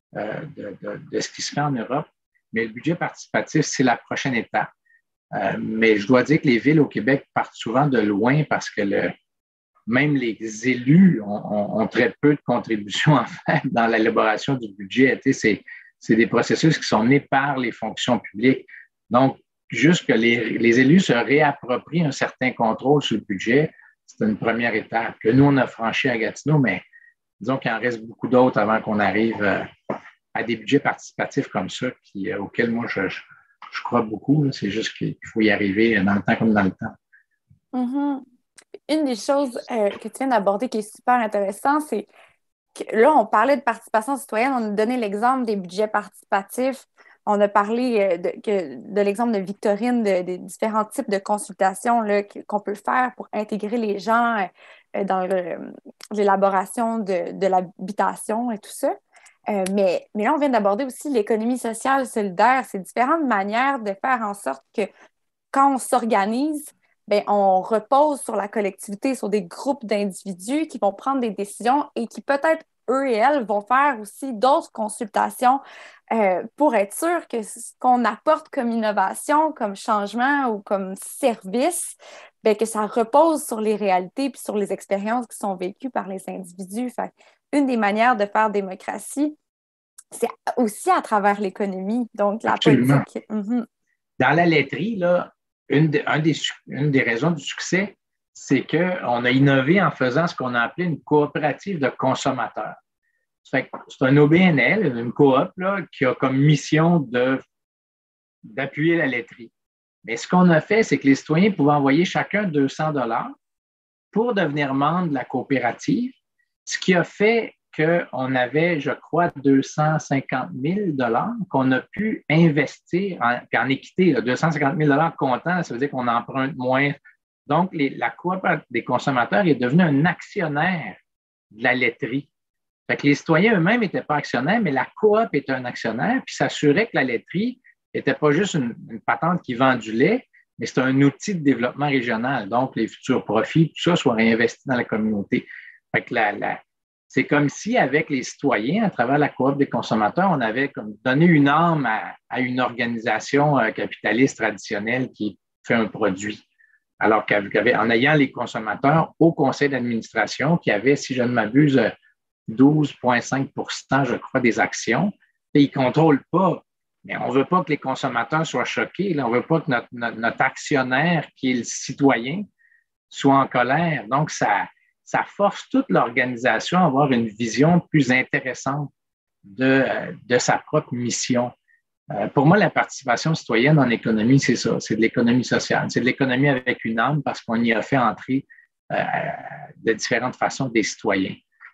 ce qui se fait en Europe. Mais le budget participatif, c'est la prochaine étape. Mais je dois dire que les villes au Québec partent souvent de loin parce que même les élus ont très peu de contributions à faire dans l'élaboration du budget. C'est des processus qui sont menés par les fonctions publiques. Donc, juste que les élus se réapproprient un certain contrôle sur le budget, c'est une première étape que nous, on a franchi à Gatineau, mais disons qu'il en reste beaucoup d'autres avant qu'on arrive à des budgets participatifs comme ça, auxquels moi, je crois beaucoup. Là. C'est juste qu'il faut y arriver dans le temps comme dans le temps. Mm-hmm. Une des choses que tu viens d'aborder qui est super intéressante, c'est que là, on parlait de participation citoyenne, on a donné l'exemple des budgets participatifs, on a parlé de l'exemple de Victorine, des différents types de consultations là, qu'on peut faire pour intégrer les gens dans l'élaboration de l'habitation et tout ça. Mais là, on vient d'aborder aussi l'économie sociale solidaire. C'est différentes manières de faire en sorte que quand on s'organise, bien, on repose sur la collectivité, sur des groupes d'individus qui vont prendre des décisions et qui peut-être, eux et elles, vont faire aussi d'autres consultations pour être sûr que ce qu'on apporte comme innovation, comme changement ou comme service, bien, que ça repose sur les réalités puis sur les expériences qui sont vécues par les individus. Fait, une des manières de faire démocratie, c'est aussi à travers l'économie. Donc, la Absolument. politique. Mm-hmm. Dans la laiterie, là, une des raisons du succès, c'est qu'on a innové en faisant ce qu'on a appelé une coopérative de consommateurs. C'est un OBNL, une coop, là, qui a comme mission d'appuyer la laiterie. Mais ce qu'on a fait, c'est que les citoyens pouvaient envoyer chacun 200 $ pour devenir membre de la coopérative, ce qui a fait qu'on avait, je crois, 250 000 $ qu'on a pu investir en équité. Là, 250 000 $ comptant, ça veut dire qu'on emprunte moins. Donc, la coop des consommateurs est devenue un actionnaire de la laiterie. Fait que les citoyens eux-mêmes n'étaient pas actionnaires, mais la coop était un actionnaire, puis s'assurait que la laiterie n'était pas juste une patente qui vend du lait, mais c'est un outil de développement régional. Donc, les futurs profits, tout ça, soient réinvestis dans la communauté. Fait que c'est comme si, avec les citoyens, à travers la coop des consommateurs, on avait comme donné une âme à une organisation capitaliste traditionnelle qui fait un produit. Alors qu'en ayant les consommateurs au conseil d'administration, qui avait, si je ne m'abuse, 12,5 % je crois, des actions, et ils ne contrôlent pas. Mais on ne veut pas que les consommateurs soient choqués. Là. On ne veut pas que notre actionnaire, qui est le citoyen, soit en colère. Donc, ça force toute l'organisation à avoir une vision plus intéressante de sa propre mission. Pour moi, la participation citoyenne en économie, c'est ça. C'est de l'économie sociale. C'est de l'économie avec une âme parce qu'on y a fait entrer de différentes façons des citoyens.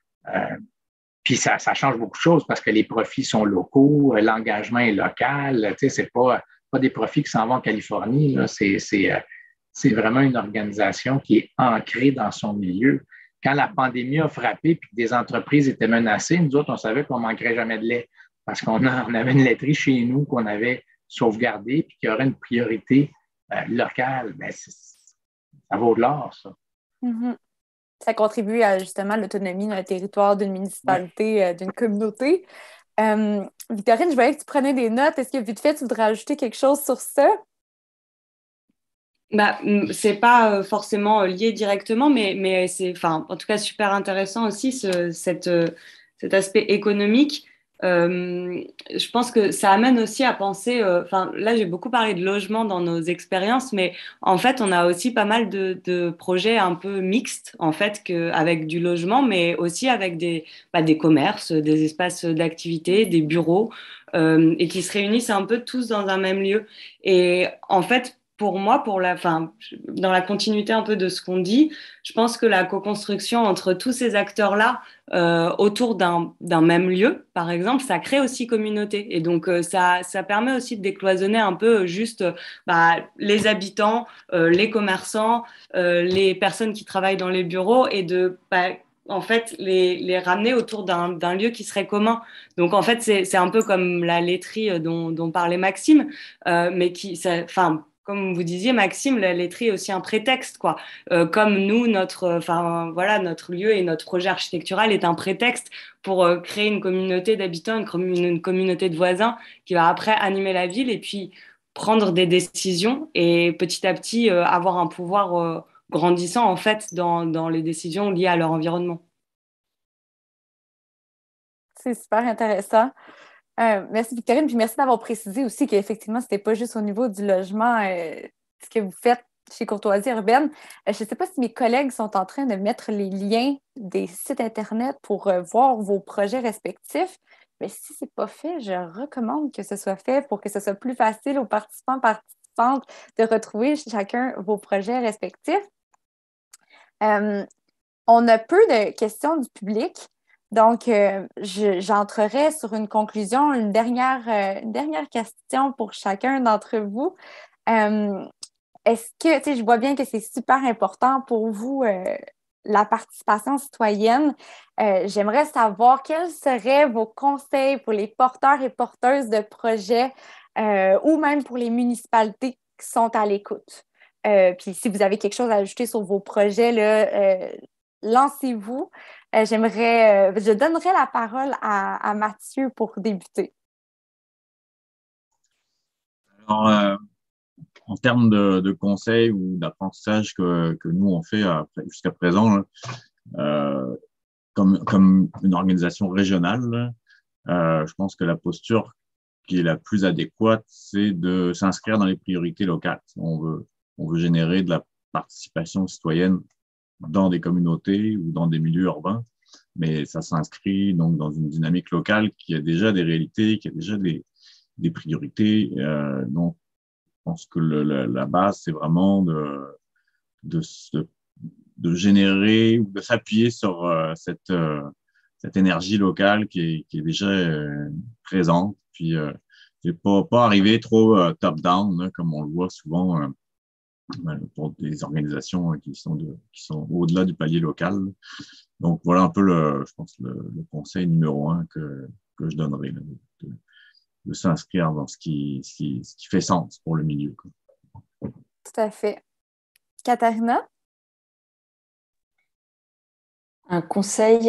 Puis ça change beaucoup de choses parce que les profits sont locaux, l'engagement est local. Tu sais, c'est pas des profits qui s'en vont en Californie. Là. C'est vraiment une organisation qui est ancrée dans son milieu. Quand la pandémie a frappé et que des entreprises étaient menacées, nous autres, on savait qu'on ne manquerait jamais de lait parce qu'on avait une laiterie chez nous qu'on avait sauvegardée et qu'il y aurait une priorité locale. Bien, ça vaut de l'or, ça. Mm-hmm. Ça contribue à justement l'autonomie dans le territoire d'une municipalité, d'une communauté. Victorine, je voyais que tu prenais des notes. Est-ce que vite fait, tu voudrais ajouter quelque chose sur ça? C'est pas forcément lié directement, mais c'est, en tout cas, super intéressant aussi cet aspect économique. Je pense que ça amène aussi à penser, là j'ai beaucoup parlé de logement dans nos expériences, mais en fait on a aussi pas mal de projets un peu mixtes en fait avec du logement, mais aussi avec des commerces, des espaces d'activité, des bureaux, et qui se réunissent un peu tous dans un même lieu. Et en fait, pour moi, dans la continuité un peu de ce qu'on dit, je pense que la co-construction entre tous ces acteurs-là autour d'un même lieu, par exemple, ça crée aussi communauté. Et donc, ça permet aussi de décloisonner un peu les habitants, les commerçants, les personnes qui travaillent dans les bureaux et en fait, les ramener autour d'un lieu qui serait commun. Donc, en fait, c'est un peu comme la laiterie dont parlait Maxime, mais comme vous disiez, Maxime, la laiterie est aussi un prétexte, quoi. Comme nous, notre lieu et notre projet architectural est un prétexte pour créer une communauté d'habitants, une communauté de voisins qui va après animer la ville et puis prendre des décisions et petit à petit avoir un pouvoir grandissant, en fait, dans les décisions liées à leur environnement. C'est super intéressant. Merci Victorine, puis merci d'avoir précisé aussi qu'effectivement, ce n'était pas juste au niveau du logement ce que vous faites chez Courtoisie Urbaine. Je ne sais pas si mes collègues sont en train de mettre les liens des sites Internet pour voir vos projets respectifs, mais si ce n'est pas fait, je recommande que ce soit fait pour que ce soit plus facile aux participantes de retrouver chacun vos projets respectifs. On a peu de questions du public. Donc, j'entrerai sur une conclusion, une dernière question pour chacun d'entre vous. Est-ce que, tu sais, je vois bien que c'est super important pour vous, la participation citoyenne. J'aimerais savoir quels seraient vos conseils pour les porteurs et porteuses de projets ou même pour les municipalités qui sont à l'écoute. Puis, si vous avez quelque chose à ajouter sur vos projets, là, lancez-vous. Je donnerai la parole à Mathieu pour débuter. Alors, en termes de conseils ou d'apprentissage que nous on fait jusqu'à présent, là, comme une organisation régionale, je pense que la posture qui est la plus adéquate, c'est de s'inscrire dans les priorités locales. On veut générer de la participation citoyenne dans des communautés ou dans des milieux urbains, mais ça s'inscrit donc dans une dynamique locale qui a déjà des réalités, qui a déjà des priorités. Donc, je pense que la base, c'est vraiment de générer ou de s'appuyer sur cette énergie locale qui est déjà présente. Puis, c'est pas arriver trop top-down, là, comme on le voit souvent pour des organisations qui sont au-delà du palier local. Donc, voilà un peu, je pense, le conseil numéro 1 que je donnerais, là, de s'inscrire dans ce qui fait sens pour le milieu, quoi. Tout à fait. Katharina? Un conseil,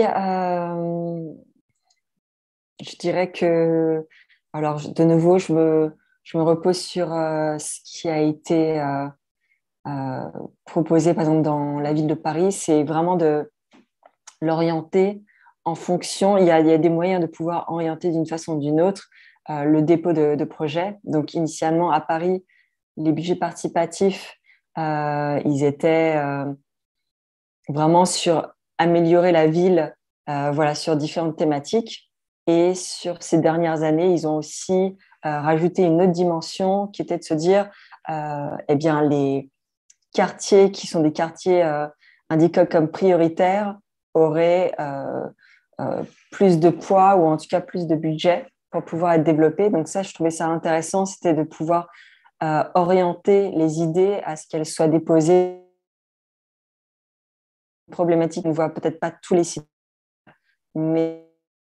je dirais que, alors de nouveau, je me repose sur ce qui a été proposé, par exemple, dans la ville de Paris, c'est vraiment de l'orienter en fonction, il y a des moyens de pouvoir orienter d'une façon ou d'une autre le dépôt de projet. Donc, initialement, à Paris, les budgets participatifs, ils étaient vraiment sur améliorer la ville sur différentes thématiques. Et sur ces dernières années, ils ont aussi rajouté une autre dimension qui était de se dire, les quartiers qui sont des quartiers indiqués comme prioritaires auraient plus de poids ou en tout cas plus de budget pour pouvoir être développés. Donc ça, je trouvais ça intéressant, c'était de pouvoir orienter les idées à ce qu'elles soient déposées. Problématique, on ne voit peut-être pas tous les sites, mais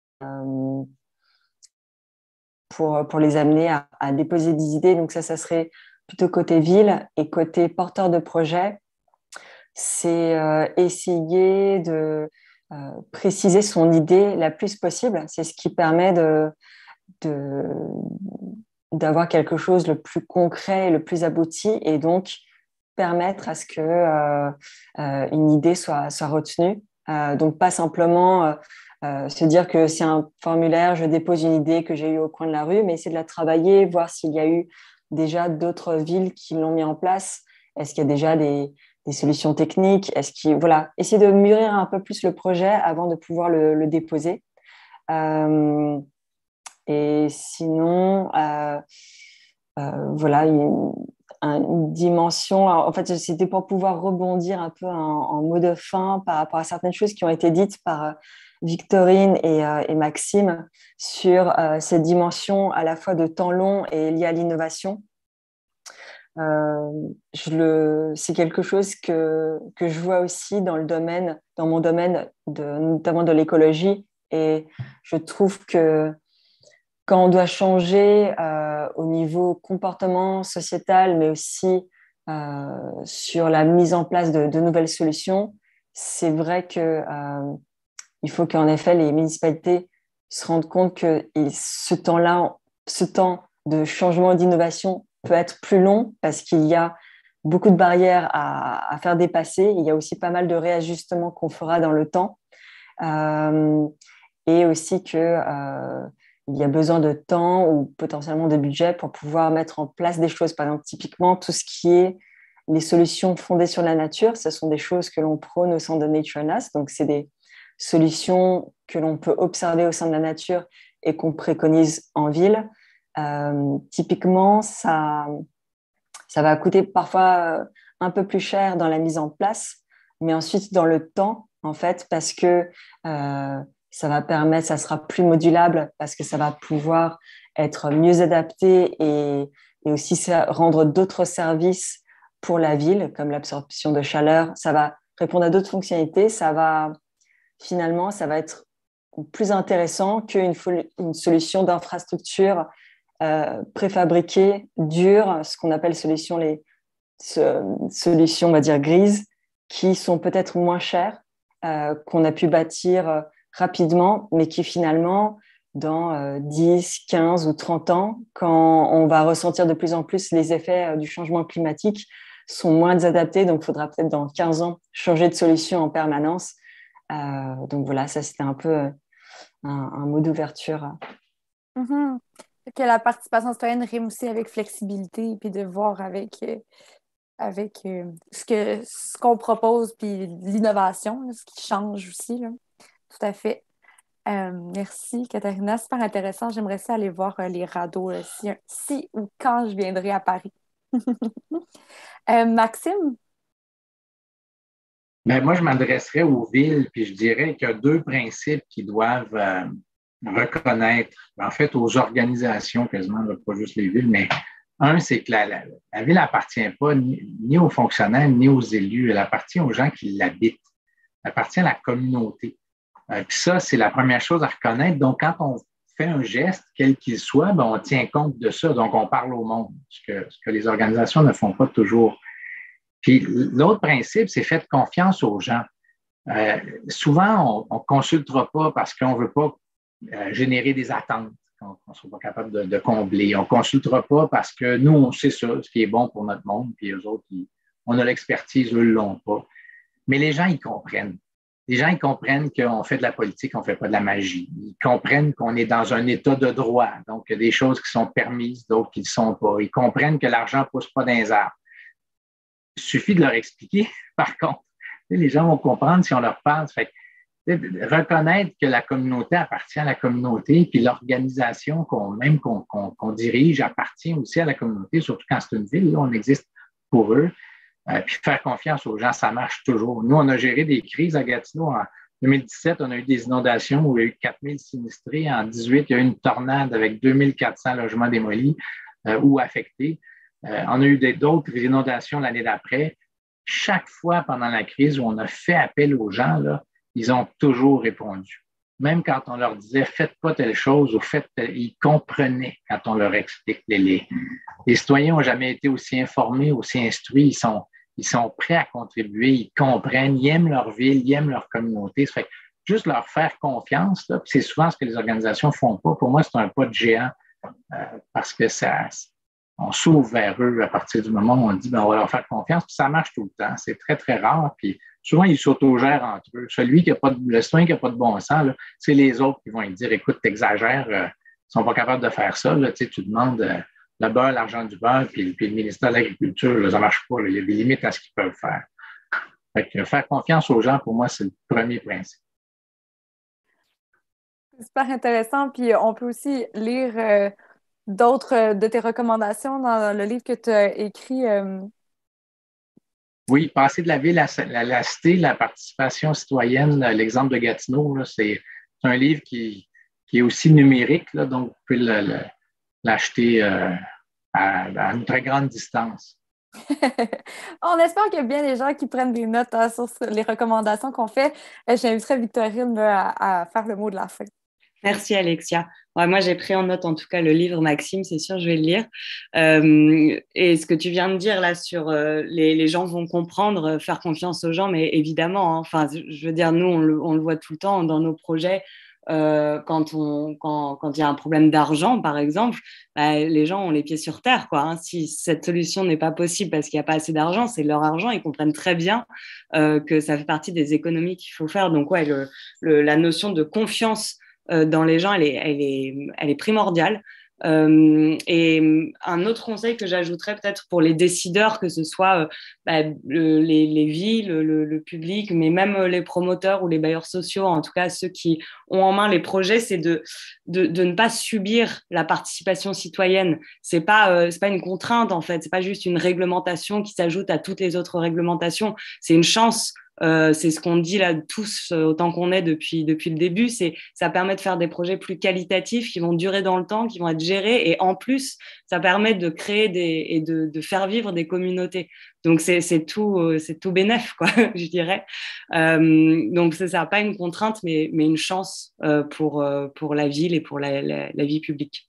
pour les amener à déposer des idées. Donc ça serait plutôt côté ville et côté porteur de projet. C'est essayer de préciser son idée la plus possible. C'est ce qui permet d'avoir quelque chose le plus concret et le plus abouti et donc permettre à ce que une idée soit retenue. Donc, pas simplement se dire que c'est un formulaire, je dépose une idée que j'ai eue au coin de la rue, mais essayer de la travailler, voir s'il y a eu déjà d'autres villes qui l'ont mis en place. Est-ce qu'il y a déjà des solutions techniques? Essayer de mûrir un peu plus le projet avant de pouvoir le déposer. Et sinon, une dimension. Alors, en fait, c'était pour pouvoir rebondir un peu en mot de fin par rapport à certaines choses qui ont été dites par Victorine et Maxime sur cette dimension à la fois de temps long et liée à l'innovation. C'est quelque chose que je vois aussi dans mon domaine notamment de l'écologie. Et je trouve que quand on doit changer au niveau comportement sociétal, mais aussi sur la mise en place de nouvelles solutions, c'est vrai que il faut qu'en effet les municipalités se rendent compte que ce temps de changement et d'innovation peut être plus long parce qu'il y a beaucoup de barrières à faire dépasser. Il y a aussi pas mal de réajustements qu'on fera dans le temps. Et aussi que il y a besoin de temps ou potentiellement de budget pour pouvoir mettre en place des choses. Par exemple, typiquement, tout ce qui est les solutions fondées sur la nature, ce sont des choses que l'on prône au sein de Nature Nas. Donc, c'est des solutions que l'on peut observer au sein de la nature et qu'on préconise en ville. Typiquement, ça va coûter parfois un peu plus cher dans la mise en place, mais ensuite dans le temps, en fait, parce que ça va permettre, ça sera plus modulable parce que ça va pouvoir être mieux adapté et aussi rendre d'autres services pour la ville, comme l'absorption de chaleur. Ça va répondre à d'autres fonctionnalités. Finalement, ça va être plus intéressant qu'une solution d'infrastructure préfabriquée, dure, ce qu'on appelle solutions, on va dire, grises, qui sont peut-être moins chères, qu'on a pu bâtir rapidement, mais qui finalement, dans 10, 15 ou 30 ans, quand on va ressentir de plus en plus les effets du changement climatique, sont moins adaptés. Donc, il faudra peut-être dans 15 ans changer de solution en permanence. Donc voilà, ça c'était un peu un mot d'ouverture. Mm-hmm. Que la participation citoyenne rime aussi avec flexibilité et puis de voir avec ce qu'on propose puis l'innovation, là, ce qui change aussi. Là. Tout à fait. Merci, Katharina. Super intéressant. J'aimerais ça aller voir les radeaux si ou quand je viendrai à Paris. Maxime? Ben, moi, je m'adresserais aux villes, puis je dirais qu'il y a deux principes qui doivent reconnaître, en fait, aux organisations quasiment, pas juste les villes, mais un, c'est que la ville n'appartient pas ni aux fonctionnaires ni aux élus, elle appartient aux gens qui l'habitent, elle appartient à la communauté. Puis ça, c'est la première chose à reconnaître. Donc, quand on fait un geste, quel qu'il soit, ben, on tient compte de ça, donc on parle au monde, ce que les organisations ne font pas toujours. Puis l'autre principe, c'est faire confiance aux gens. Souvent, on ne consultera pas parce qu'on ne veut pas générer des attentes qu'on ne soit pas capable de combler. On ne consultera pas parce que nous, on sait ça, ce qui est bon pour notre monde, puis eux autres, on a l'expertise, eux ne l'ont pas. Mais les gens, ils comprennent. Les gens, ils comprennent qu'on fait de la politique, on ne fait pas de la magie. Ils comprennent qu'on est dans un état de droit, donc il y a des choses qui sont permises, d'autres qui ne le sont pas. Ils comprennent que l'argent ne pousse pas dans les arbres. Il suffit de leur expliquer, par contre. Les gens vont comprendre si on leur parle. Fait que, reconnaître que la communauté appartient à la communauté, puis l'organisation qu'on dirige appartient aussi à la communauté, surtout quand c'est une ville, là, on existe pour eux. Puis faire confiance aux gens, ça marche toujours. Nous, on a géré des crises à Gatineau. En 2017, on a eu des inondations où il y a eu 4000 sinistrés. En 2018, il y a eu une tornade avec 2400 logements démolis ou affectés. On a eu d'autres inondations l'année d'après. Chaque fois pendant la crise où on a fait appel aux gens, là, ils ont toujours répondu. Même quand on leur disait « faites pas telle chose » ou « faites telle », ils comprenaient quand on leur explique. Les citoyens n'ont jamais été aussi informés, aussi instruits. Ils sont prêts à contribuer, ils comprennent, ils aiment leur ville, ils aiment leur communauté. Ça fait que juste leur faire confiance, là, c'est souvent ce que les organisations ne font pas. Pour moi, c'est un pas de géant parce que on s'ouvre vers eux à partir du moment où on dit on va leur faire confiance, puis ça marche tout le temps. C'est très, très rare. Puis souvent, ils s'autogèrent entre eux. Le citoyen qui n'a pas de bon sens, là, c'est les autres qui vont lui dire écoute, t'exagères, ils ne sont pas capables de faire ça. Là, tu demandes le beurre, l'argent du beurre, puis le ministère de l'Agriculture, là, ça ne marche pas. Là. Il y a des limites à ce qu'ils peuvent faire. Fait que faire confiance aux gens, pour moi, c'est le premier principe. C'est super intéressant. Puis on peut aussi lire d'autres de tes recommandations dans le livre que tu as écrit? Oui, passer de la ville à la cité, la participation citoyenne, l'exemple de Gatineau, là, c'est un livre qui est aussi numérique, là, donc vous pouvez l'acheter à une très grande distance. On espère qu'il y a bien des gens qui prennent des notes sur les recommandations qu'on fait. J'inviterai Victorine à faire le mot de la fin. Merci Alexia. Ouais, moi, j'ai pris en note en tout cas le livre Maxime, c'est sûr, je vais le lire. Et ce que tu viens de dire là sur les gens vont comprendre, faire confiance aux gens, mais évidemment, hein, enfin, je veux dire, nous, on le voit tout le temps dans nos projets. Quand il y a un problème d'argent, par exemple, bah, les gens ont les pieds sur terre, quoi, hein. Si cette solution n'est pas possible parce qu'il n'y a pas assez d'argent, c'est leur argent. Ils comprennent très bien que ça fait partie des économies qu'il faut faire. Donc, ouais, la notion de confiance dans les gens, elle est primordiale. Et un autre conseil que j'ajouterais peut-être pour les décideurs, que ce soit les villes, le public, mais même les promoteurs ou les bailleurs sociaux, en tout cas ceux qui ont en main les projets, c'est de ne pas subir la participation citoyenne. C'est pas une contrainte en fait, c'est pas juste une réglementation qui s'ajoute à toutes les autres réglementations, c'est une chance. C'est ce qu'on dit là tous autant qu'on est depuis le début, ça permet de faire des projets plus qualitatifs qui vont durer dans le temps, qui vont être gérés, et en plus ça permet de créer et de faire vivre des communautés. Donc c'est tout bénef, quoi, je dirais. Donc c'est ça, pas une contrainte mais une chance pour la ville et pour la vie publique.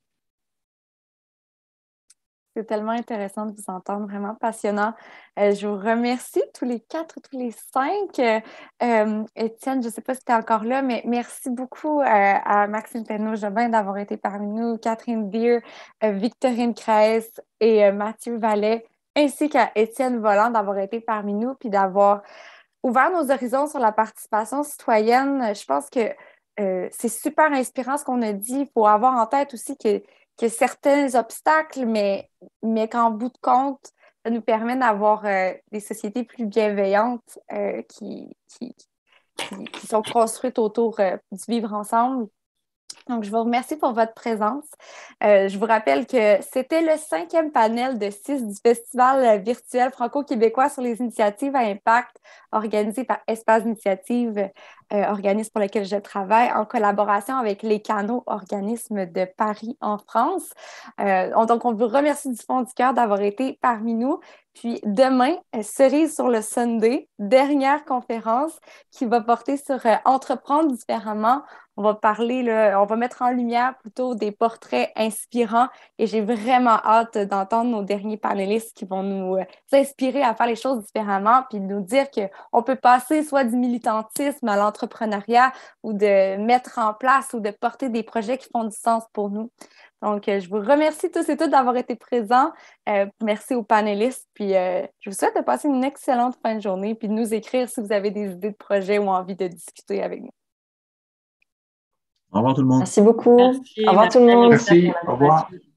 C'est tellement intéressant de vous entendre, vraiment passionnant. Je vous remercie tous les 4, tous les 5. Étienne, je ne sais pas si tu es encore là, mais merci beaucoup à Maxime Penneau-Jobin d'avoir été parmi nous, Catherine Beer, Victorine Craes et Mathieu Vallet, ainsi qu'à Étienne Voland d'avoir été parmi nous puis d'avoir ouvert nos horizons sur la participation citoyenne. Je pense que c'est super inspirant ce qu'on a dit. Il faut avoir en tête aussi qu'il y a certains obstacles, mais qu'en bout de compte, ça nous permet d'avoir des sociétés plus bienveillantes qui sont construites autour du vivre ensemble. Donc, je vous remercie pour votre présence. Je vous rappelle que c'était le 5e panel de 6 du Festival virtuel franco-québécois sur les initiatives à impact organisé par Espace Initiative, organisme pour lequel je travaille, en collaboration avec les Canaux, organisme de Paris en France. Donc, on vous remercie du fond du cœur d'avoir été parmi nous. Puis demain, cerise sur le Sunday, dernière conférence qui va porter sur entreprendre différemment. On va parler, là, on va mettre en lumière plutôt des portraits inspirants et j'ai vraiment hâte d'entendre nos derniers panélistes qui vont nous inspirer à faire les choses différemment puis nous dire qu'on peut passer soit du militantisme à l'entrepreneuriat ou de mettre en place ou de porter des projets qui font du sens pour nous. Donc, je vous remercie tous et toutes d'avoir été présents. Merci aux panélistes. Puis, je vous souhaite de passer une excellente fin de journée puis de nous écrire si vous avez des idées de projets ou envie de discuter avec nous. Au revoir tout le monde. Merci beaucoup. Merci, Au revoir tout le monde. Merci. Au revoir.